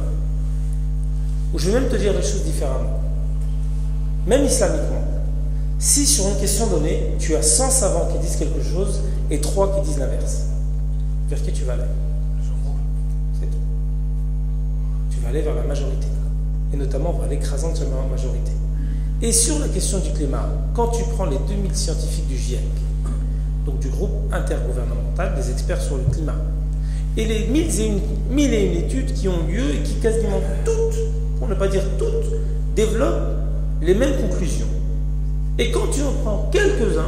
Ou je vais même te dire les choses différemment. Même islamiquement. Si sur une question donnée, tu as 100 savants qui disent quelque chose et 3 qui disent l'inverse, vers qui tu vas aller? C'est tout. Tu vas aller vers la majorité. Et notamment vers l'écrasante majorité. Et sur la question du climat, quand tu prends les 2000 scientifiques du GIEC, donc du groupe intergouvernemental des experts sur le climat, et les 1001 études qui ont lieu et qui quasiment toutes, pour ne pas dire toutes, développent les mêmes conclusions. Et quand tu en prends quelques-uns,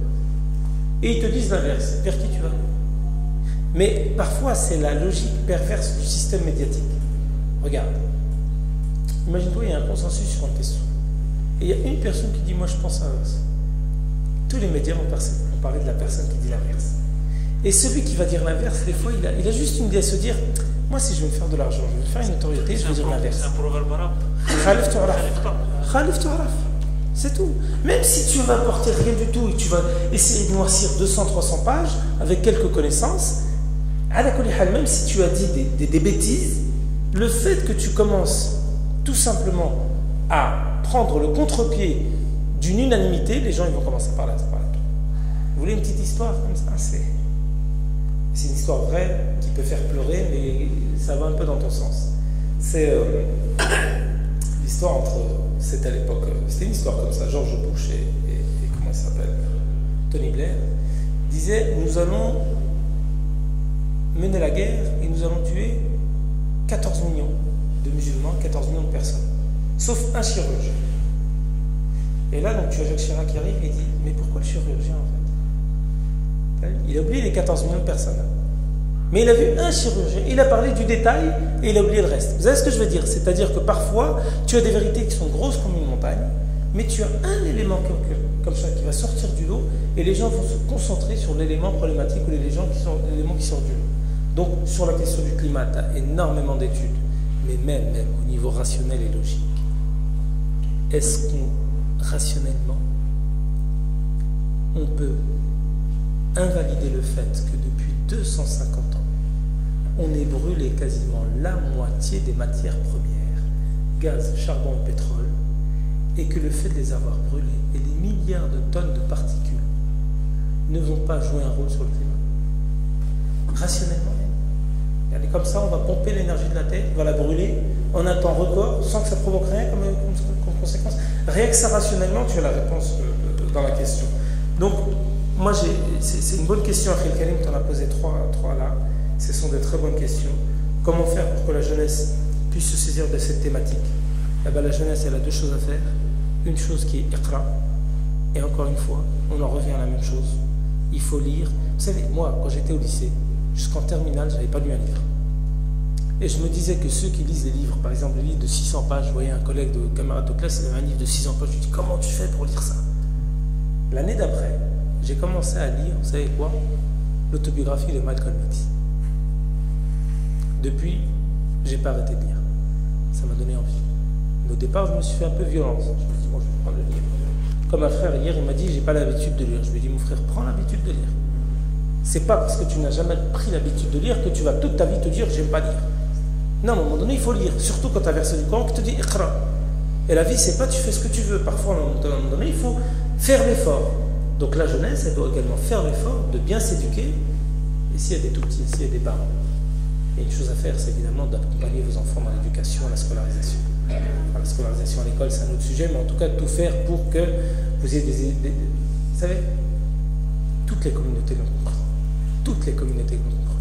et ils te disent l'inverse, vers qui tu vas? Mais parfois, c'est la logique perverse du système médiatique. Regarde. Imagine-toi, il y a un consensus sur une question. Et il y a une personne qui dit, moi je pense à l'inverse. Tous les médias vont parler de la personne qui dit l'inverse. Et celui qui va dire l'inverse, des fois, il a juste une idée à se dire, moi si je veux me faire de l'argent, je veux faire une notoriété, je vais dire l'inverse. C'est un proverbe arabe. Khalif tu'raf. Khalif tu'raf. C'est tout. Même si tu vas apporter rien du tout et tu vas essayer de noircir 200-300 pages avec quelques connaissances, même si tu as dit des bêtises, le fait que tu commences tout simplement à prendre le contre-pied d'une unanimité, les gens ils vont commencer par là. Vous voulez une petite histoire comme ça? C'est une histoire vraie qui peut faire pleurer, mais ça va un peu dans ton sens. C'est l'histoire entre... C'était à l'époque... C'était une histoire comme ça. George Bush et comment il s'appelle, Tony Blair disaient, nous allons mener la guerre et nous allons tuer 14 millions de musulmans, 14 millions de personnes. Sauf un chirurgien. Et là, donc, tu as Jacques Chirac qui arrive et dit, mais pourquoi le chirurgien en fait? Il a oublié les 14 millions de personnes. Mais il a vu un chirurgien, il a parlé du détail et il a oublié le reste. Vous savez ce que je veux dire? C'est-à-dire que parfois, tu as des vérités qui sont grosses comme une montagne, mais tu as un élément comme ça qui va sortir du lot et les gens vont se concentrer sur l'élément problématique ou l'élément qui sort du lot. Donc, sur la question du climat, tu as énormément d'études, mais même au niveau rationnel et logique. Est-ce qu'on, rationnellement, on peut invalider le fait que depuis 250 ans, on ait brûlé quasiment la moitié des matières premières, gaz, charbon et pétrole, et que le fait de les avoir brûlés et des milliards de tonnes de particules ne vont pas jouer un rôle sur le climat? Rationnellement, regardez, comme ça, on va pomper l'énergie de la Terre, on va la brûler en un temps record, sans que ça provoque rien comme conséquence. Rien que ça, rationnellement, tu as la réponse dans la question. Donc, moi, c'est une bonne question, Akhil Karim, tu en as posé trois là. Ce sont des très bonnes questions. Comment faire pour que la jeunesse puisse se saisir de cette thématique? Eh bien, la jeunesse, elle a 2 choses à faire. Une chose qui est Iqra, et encore une fois, on en revient à la même chose. Il faut lire. Vous savez, moi, quand j'étais au lycée, jusqu'en terminale, je n'avais pas lu un livre. Et je me disais que ceux qui lisent des livres, par exemple, les livres de 600 pages, je voyais un collègue de camarade de classe, il avait un livre de 600 pages, je lui dis, comment tu fais pour lire ça? L'année d'après, j'ai commencé à lire, vous savez quoi? L'autobiographie de Malcolm X. Depuis, j'ai pas arrêté de lire. Ça m'a donné envie. Mais au départ, je me suis fait un peu violence. Je me suis dit, bon, je vais prendre le livre. Comme un frère hier, il m'a dit, j'ai pas l'habitude de lire. Je lui ai dit, mon frère, prends l'habitude de lire. C'est pas parce que tu n'as jamais pris l'habitude de lire que tu vas toute ta vie te dire, j'aime pas lire. Non, à un moment donné, il faut lire. Surtout quand tu as versé du Coran qui te dit, Iqra. Et la vie, c'est pas tu fais ce que tu veux. Parfois, à un moment donné, il faut faire l'effort. Donc la jeunesse, elle doit également faire l'effort de bien s'éduquer. Et s'il y a des tout petits, s'il y a des parents, il y a une chose à faire, c'est évidemment d'accompagner vos enfants dans l'éducation, la scolarisation. Enfin, la scolarisation à l'école, c'est un autre sujet, mais en tout cas, tout faire pour que vous ayez vous savez, toutes les communautés l'ont compris. Toutes les communautés l'ont compris.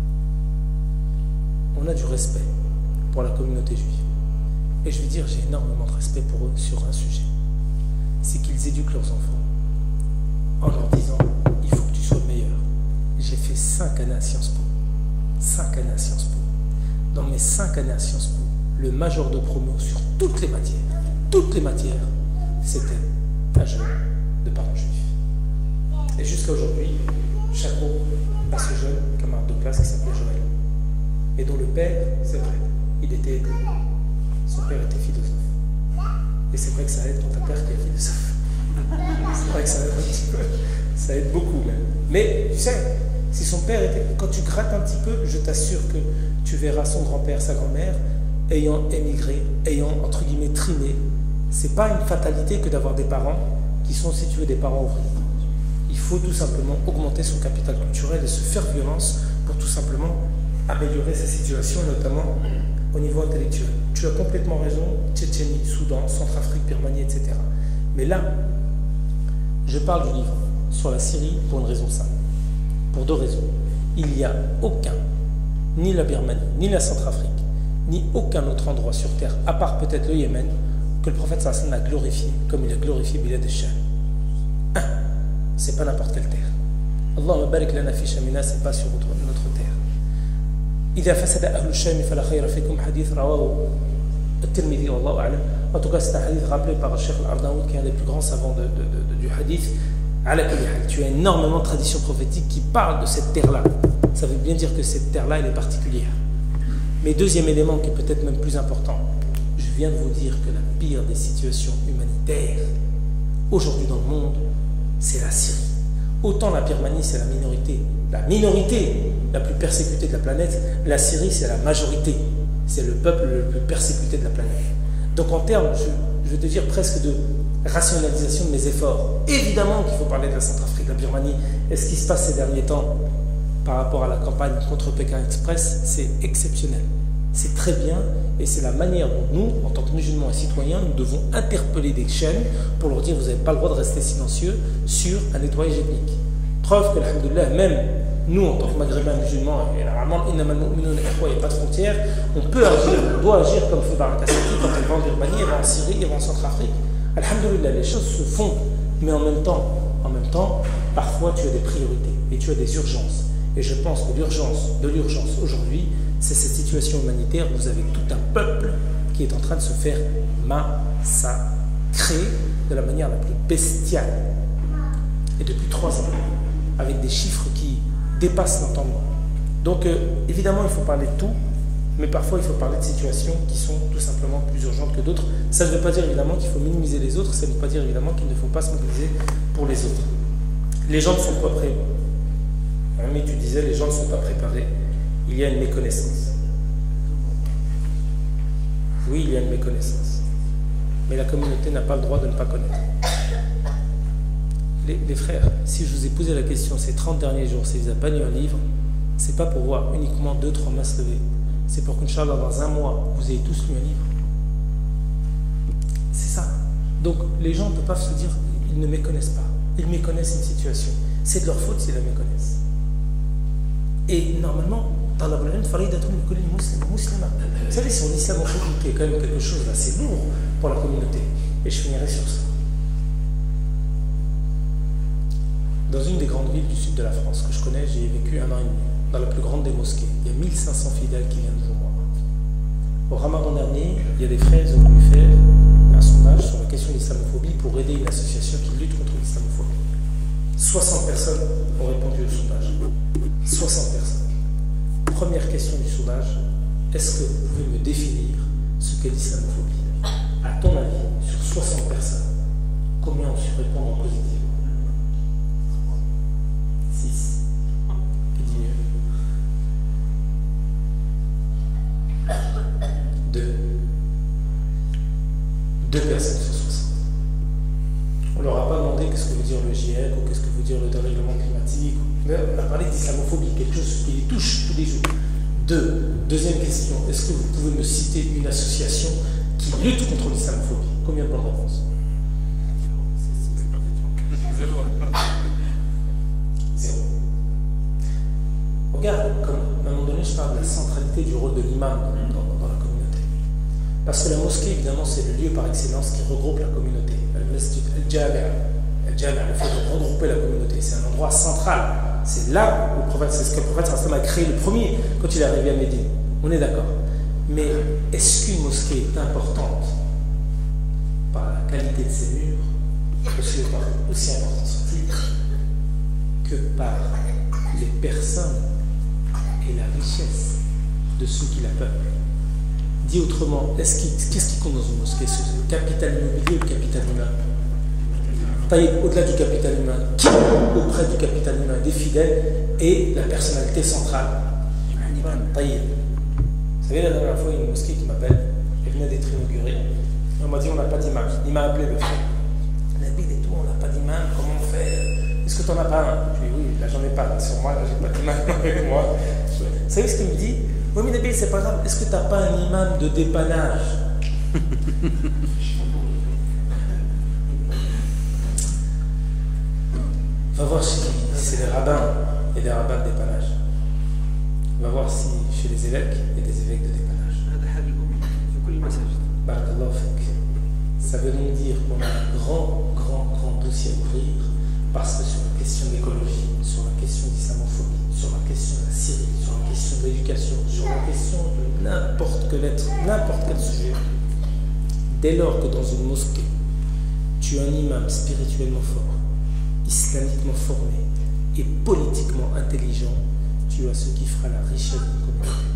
On a du respect pour la communauté juive. Et je vais dire, j'ai énormément de respect pour eux sur un sujet. C'est qu'ils éduquent leurs enfants en leur disant, il faut que tu sois le meilleur. J'ai fait 5 années à Sciences Po. 5 années à Sciences Po. Dans mes 5 années à Sciences Po, le major de promo sur toutes les matières, c'était un jeune de parents juifs. Et jusqu'à aujourd'hui, chaque mot à ce jeune camarade de classe qui s'appelait Joël. Et dont le père, c'est vrai, il était aidé. Son père était philosophe. Et c'est vrai que ça aide quand ta père qui est philosophe. C'est vrai que ça aide un petit peu. Ça aide beaucoup même. Mais tu sais, si son père était... Quand tu grattes un petit peu, je t'assure que tu verras son grand-père, sa grand-mère, ayant émigré, ayant, entre guillemets, triné. C'est pas une fatalité que d'avoir des parents qui sont, si tu veux, des parents ouvriers. Il faut tout simplement augmenter son capital culturel et se faire violence pour tout simplement améliorer sa situation, notamment au niveau intellectuel. Tu as complètement raison, Tchétchénie, Soudan, Centrafrique, Birmanie, etc. Mais là, je parle du livre sur la Syrie pour une raison simple. Pour 2 raisons. Il n'y a aucun, ni la Birmanie, ni la Centrafrique, ni aucun autre endroit sur terre, à part peut-être le Yémen, que le prophète sallallahu alayhi wa sallam a glorifié, comme il a glorifié Bilad al-Sham. C'est pas n'importe quelle terre. Allahumma barik lana fi shamina, c'est pas sur notre terre. إذا فسد أهل الشام فلا خير فيكم حديث رواه الترمذي والله أعلم. En tout cas, c'est un hadith rappelé par le Cheikh Al-Arnaout, qui est un des plus grands savants du hadith. Tu as énormément de traditions prophétiques qui parlent de cette terre-là. Ça veut bien dire que cette terre-là, elle est particulière. Mais deuxième élément, qui est peut-être même plus important, je viens de vous dire que la pire des situations humanitaires aujourd'hui dans le monde, c'est la Syrie. Autant la Birmanie, c'est la minorité la plus persécutée de la planète, la Syrie, c'est la majorité. C'est le peuple le plus persécuté de la planète. Donc en termes, je vais te dire presque de rationalisation de mes efforts, évidemment qu'il faut parler de la Centrafrique, de la Birmanie, et ce qui se passe ces derniers temps par rapport à la campagne contre Pékin Express, c'est exceptionnel. C'est très bien, et c'est la manière dont nous, en tant que musulmans et citoyens, nous devons interpeller des chaînes pour leur dire vous n'avez pas le droit de rester silencieux sur un nettoyage ethnique. Preuve que, alhamdoulilah, même nous, en tant que maghrébins musulmans, et normalement, il n'y a pas de frontières, on peut agir, on doit agir comme fait Baraka Sati quand elle va en Birmanie, elle va en Syrie, elle va en Centrafrique. Alhamdoulilah, les choses se font, mais en même temps, parfois tu as des priorités et tu as des urgences. Et je pense que l'urgence aujourd'hui, c'est cette situation humanitaire où vous avez tout un peuple qui est en train de se faire massacrer de la manière la plus bestiale. Et depuis 3 ans, avec des chiffres qui dépassent l'entendement. Donc évidemment, il faut parler de tout, mais parfois il faut parler de situations qui sont tout simplement plus urgentes que d'autres. Ça ne veut pas dire évidemment qu'il faut minimiser les autres, ça ne veut pas dire évidemment qu'il ne faut pas se mobiliser pour les autres. Les gens ne sont pas prêts. Mais tu disais, les gens ne sont pas préparés. Il y a une méconnaissance. Oui, il y a une méconnaissance. Mais la communauté n'a pas le droit de ne pas connaître. Les frères, si je vous ai posé la question ces 30 derniers jours, si vous n'avez pas lu un livre, c'est pas pour voir uniquement 2-3 mains se lever. C'est pour qu'Inch'Allah, dans un mois, vous ayez tous lu un livre. C'est ça. Donc, les gens ne peuvent pas se dire, ils ne méconnaissent pas. Ils méconnaissent une situation. C'est de leur faute s'ils la méconnaissent. Et normalement, dans la Qur'an, vous savez, son islamophobie qui est quand même quelque chose d'assez lourd pour la communauté. Et je finirai sur ça. Dans une des grandes villes du sud de la France que je connais, j'ai vécu 1 an et demi, dans la plus grande des mosquées. Il y a 1500 fidèles qui viennent devant moi. Au Ramadan dernier, il y a des frères qui ont voulu faire un sondage sur la question de l'islamophobie pour aider une association qui lutte contre l'islamophobie. 60 personnes ont répondu au sondage. 60 personnes. Première question du sondage, est-ce que vous pouvez me définir ce qu'est l'islamophobie? À ton avis, sur 60 personnes, combien ont su répondre en positif? 6. Qui dit mieux? 2 personnes sur 60. On ne leur a pas demandé dire le GIEC ou qu'est-ce que veut dire le dérèglement climatique. Mais on a parlé d'islamophobie, quelque chose qui les touche tous les jours. Deuxième question, est-ce que vous pouvez me citer une association qui lutte contre l'islamophobie? Combien de bonnes réponses? Zéro. Regarde, à un moment donné, je parle de la centralité du rôle de l'imam dans la communauté. Parce que la mosquée, évidemment, c'est le lieu par excellence qui regroupe la communauté. Al-Masjid al-Jami', le fait de regrouper la communauté, c'est un endroit central. C'est là où le prophète, c'est ce que le prophète a créé le premier quand il est arrivé à Médine. On est d'accord. Mais est-ce qu'une mosquée est importante par la qualité de ses murs, aussi importante soit-il, que par les personnes et la richesse de ceux qui la peuplent? Dit autrement, qu'est-ce qui compte dans une mosquée? Le capital immobilier ou le capital humain? Au-delà du capital humain, qui auprès du capital humain des fidèles est la personnalité centrale? Taïb. Vous savez, la dernière fois, il y a une mosquée qui m'appelle, elle venait d'être inaugurée. On m'a dit on n'a pas d'imam. Il m'a appelé le frère. Nabil et tout, on n'a pas d'imam, comment on fait? Est-ce que tu n'en as pas un? Je lui ai dit oui, là j'en ai pas. Sur moi, là j'ai pas d'imam avec moi. Vous savez ce qu'il me dit? Oui, mais Nabil, c'est pas grave. Est-ce que tu n'as pas un imam de dépannage? Va voir si c'est les rabbins et des rabbins de dépannage. Va voir si chez les évêques, il y a des évêques de dépannage. Barakallahu fik. Ça veut donc dire qu'on a un grand dossier à ouvrir, parce que sur la question d'écologie, sur la question d'islamophobie, sur la question de la Syrie, sur la question de l'éducation, sur la question de n'importe quel sujet, dès lors que dans une mosquée, tu as un imam spirituellement fort, islamiquement formé et politiquement intelligent, tu as ce qui fera la richesse d'une communauté.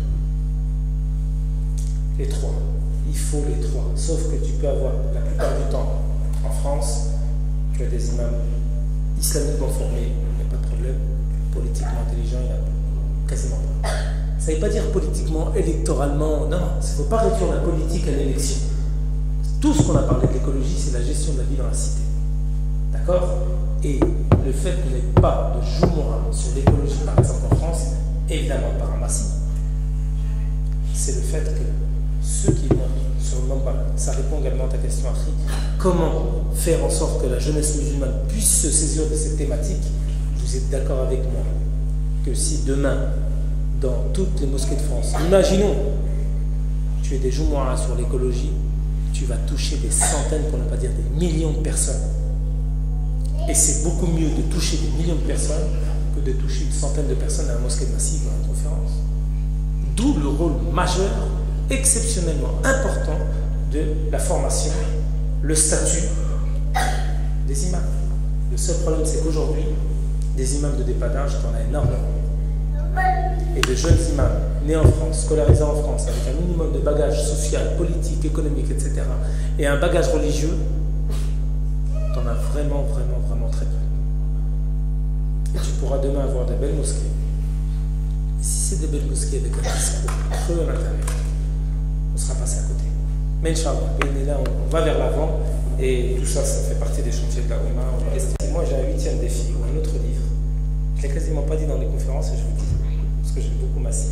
Les trois. Il faut les trois. Sauf que tu peux avoir, la plupart du temps, en France, tu as des imams islamiquement formés, il n'y a pas de problème. Politiquement intelligent, il n'y a quasiment pas. Ça ne veut pas dire politiquement, électoralement, non. Il ne faut pas réduire la politique à l'élection. Tout ce qu'on a parlé de l'écologie, c'est la gestion de la vie dans la cité. D'accord? Et le fait qu'il n'y ait pas de Jumu'ah sur l'écologie, par exemple en France, évidemment par un massif, c'est le fait que ceux qui vont sur le Mamba, ça répond également à ta question, Afri, comment faire en sorte que la jeunesse musulmane puisse se saisir de cette thématique? Vous êtes d'accord avec moi que si demain, dans toutes les mosquées de France, imaginons, tu es des Jumu'ah sur l'écologie, tu vas toucher des centaines, pour ne pas dire des millions de personnes. Et c'est beaucoup mieux de toucher des millions de personnes que de toucher une centaine de personnes à la mosquée de Massy ou à une conférence. D'où le rôle majeur, exceptionnellement important, de la formation, le statut des imams. Le seul problème, c'est qu'aujourd'hui, des imams de dépannage, tu en as énormément. Et de jeunes imams nés en France, scolarisés en France, avec un minimum de bagage social, politique, économique, etc., et un bagage religieux, tu en as vraiment très peu. Et tu pourras demain avoir des belles mosquées. Et si c'est des belles mosquées avec un discours creux à l'intérieur, on sera passé à côté. Mais Inch'Allah, on va vers l'avant, et tout ça, ça fait partie des chantiers de la Ouma. Moi, j'ai un 8e défi ou un autre livre. Je ne l'ai quasiment pas dit dans les conférences, et je vous le dis, parce que j'aime beaucoup Massy.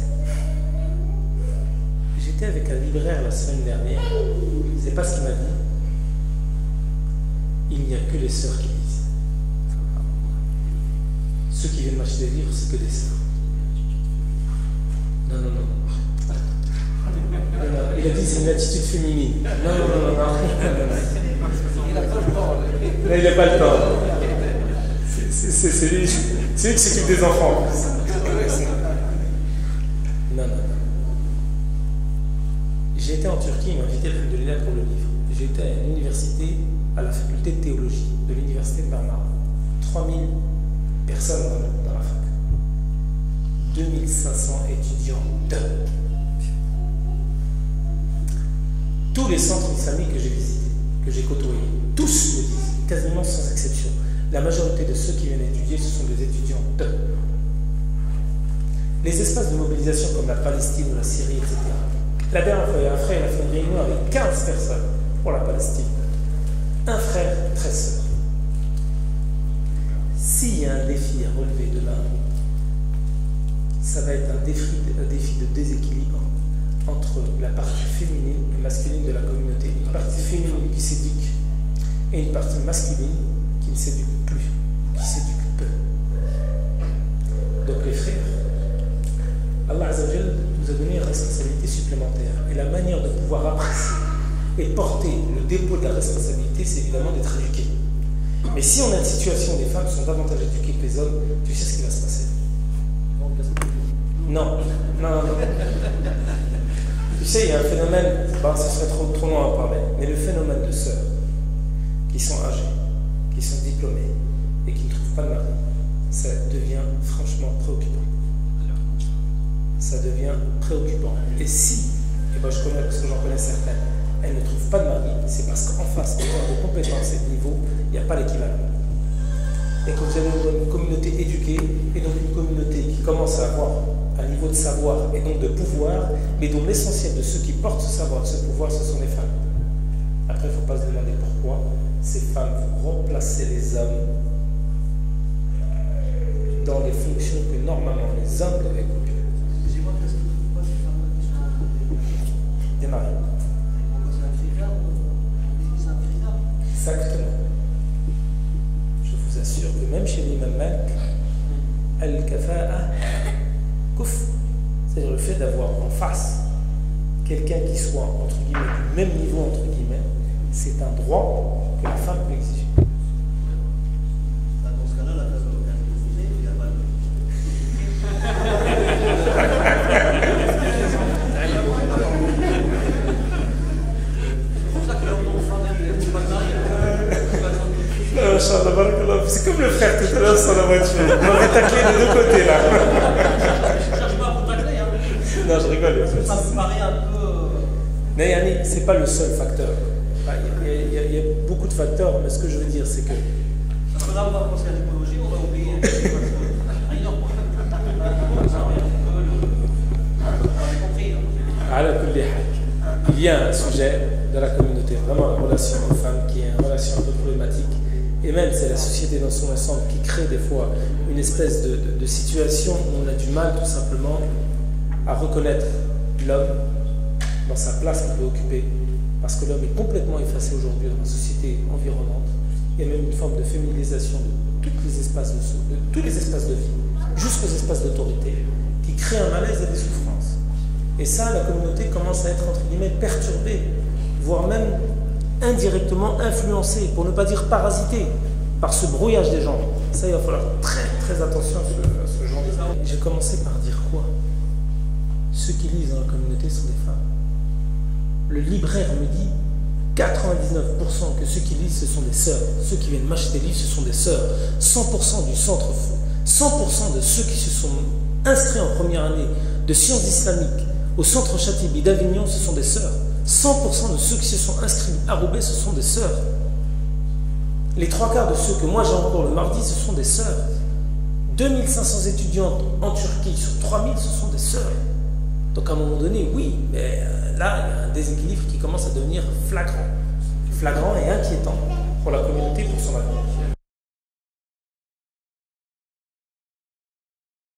J'étais avec un libraire la semaine dernière, c'est pas ce qu'il m'a dit. Il n'y a que les sœurs qui lisent. Ceux qui viennent m'acheter des livres, c'est que des sœurs. Non. Il a dit c'est une attitude féminine. Non. Il n'a pas le temps. C'est lui qui s'occupe des enfants. Non. J'ai été en Turquie, il m'a invité à Alhamdoulilah pour le livre. J'ai été à l'université, à la faculté de théologie de l'université de Marmara. 3000 personnes dans la fac. 2500 étudiants. Tous les centres islamiques que j'ai visités, que j'ai côtoyés, tous me disent, quasiment sans exception, la majorité de ceux qui viennent étudier, ce sont des étudiants. Les espaces de mobilisation comme la Palestine ou la Syrie, etc. La dernière fois, il y a un frère, il a fait une réunion avec 15 personnes pour la Palestine. Un frère, 13 sœurs. s'il y a un défi à relever demain, ça va être un défi de déséquilibre entre la partie féminine et masculine de la communauté. Une partie féminine qui s'éduque et une partie masculine qui ne s'éduque plus, qui s'éduque peu. Donc les frères, Allah Azza wa Jal nous a donné une responsabilité supplémentaire. Et la manière de pouvoir apprécier et porter le dépôt de la responsabilité, c'est évidemment d'être éduqué. Mais si on a une situation où les femmes sont davantage éduquées que les hommes, tu sais ce qui va se passer? Non. Tu sais, il y a un phénomène, ce serait trop long à parler, mais le phénomène de sœurs qui sont âgées, qui sont diplômées et qui ne trouvent pas de mari, ça devient franchement préoccupant. Ça devient préoccupant. Et si, je connais parce que j'en connais certaines, elles ne trouvent pas de mari, c'est parce qu'en face, en termes de compétences et de niveau, il n'y a pas l'équivalent. Et que vous avez une communauté éduquée, et donc une communauté qui commence à avoir un niveau de savoir et donc de pouvoir, mais dont l'essentiel de ceux qui portent ce savoir, ce pouvoir, ce sont les femmes. Après, il ne faut pas se demander pourquoi ces femmes vont remplacer les hommes dans les fonctions que normalement les hommes doivent occuper. Excusez-moi, qu'est-ce que vous faites ces femmes qui sont Des maris. Exactement. Je vous assure que même chez l'imam Malik, al-kafa'a kuf, c'est-à-dire le fait d'avoir en face quelqu'un qui soit entre guillemets du même niveau entre guillemets, c'est un droit que la femme peut exiger. Dans ce cas-là, la place de l'aucun refusé, il n'y a pas de. C'est comme le frère tout à l'heure sur la voiture. On va tacler de deux côtés là. Je cherche pas à vous tacler, hein. Non, je rigole. Ça me paraît un peu. Mais Yannick, c'est pas le seul facteur. Il y a beaucoup de facteurs, mais ce que je veux dire, c'est que. Parce que là, on va penser à l'écologie, on va oublier. Il y a un sujet de la communauté, vraiment la relation homme-femme, qui est une relation un peu problématique. Et même, c'est la société dans son ensemble qui crée des fois une espèce de situation où on a du mal tout simplement à reconnaître l'homme dans sa place qu'il peut occuper, parce que l'homme est complètement effacé aujourd'hui dans la société environnante. Il y a même une forme de féminisation de tous les espaces de vie, jusqu'aux espaces d'autorité, qui crée un malaise et des souffrances. Et ça, la communauté commence à être entre guillemets perturbée, voire même indirectement influencée, pour ne pas dire parasitée, par ce brouillage des genres. Ça, il va falloir très très attention à ce genre de choses. J'ai commencé par dire quoi? Ceux qui lisent dans la communauté sont des femmes. Le libraire me dit 99% que ceux qui lisent, ce sont des sœurs. Ceux qui viennent m'acheter des livres, ce sont des sœurs. 100% du centre, 100% de ceux qui se sont inscrits en première année de sciences islamiques au centre Chatibi d'Avignon, ce sont des sœurs. 100% de ceux qui se sont inscrits à Roubaix, ce sont des sœurs. Les 3/4 de ceux que moi j'ai encore le mardi, ce sont des sœurs. 2500 étudiantes en Turquie sur 3000, ce sont des sœurs. Donc à un moment donné, oui, mais là, il y a un déséquilibre qui commence à devenir flagrant et inquiétant pour la communauté, pour son avenir.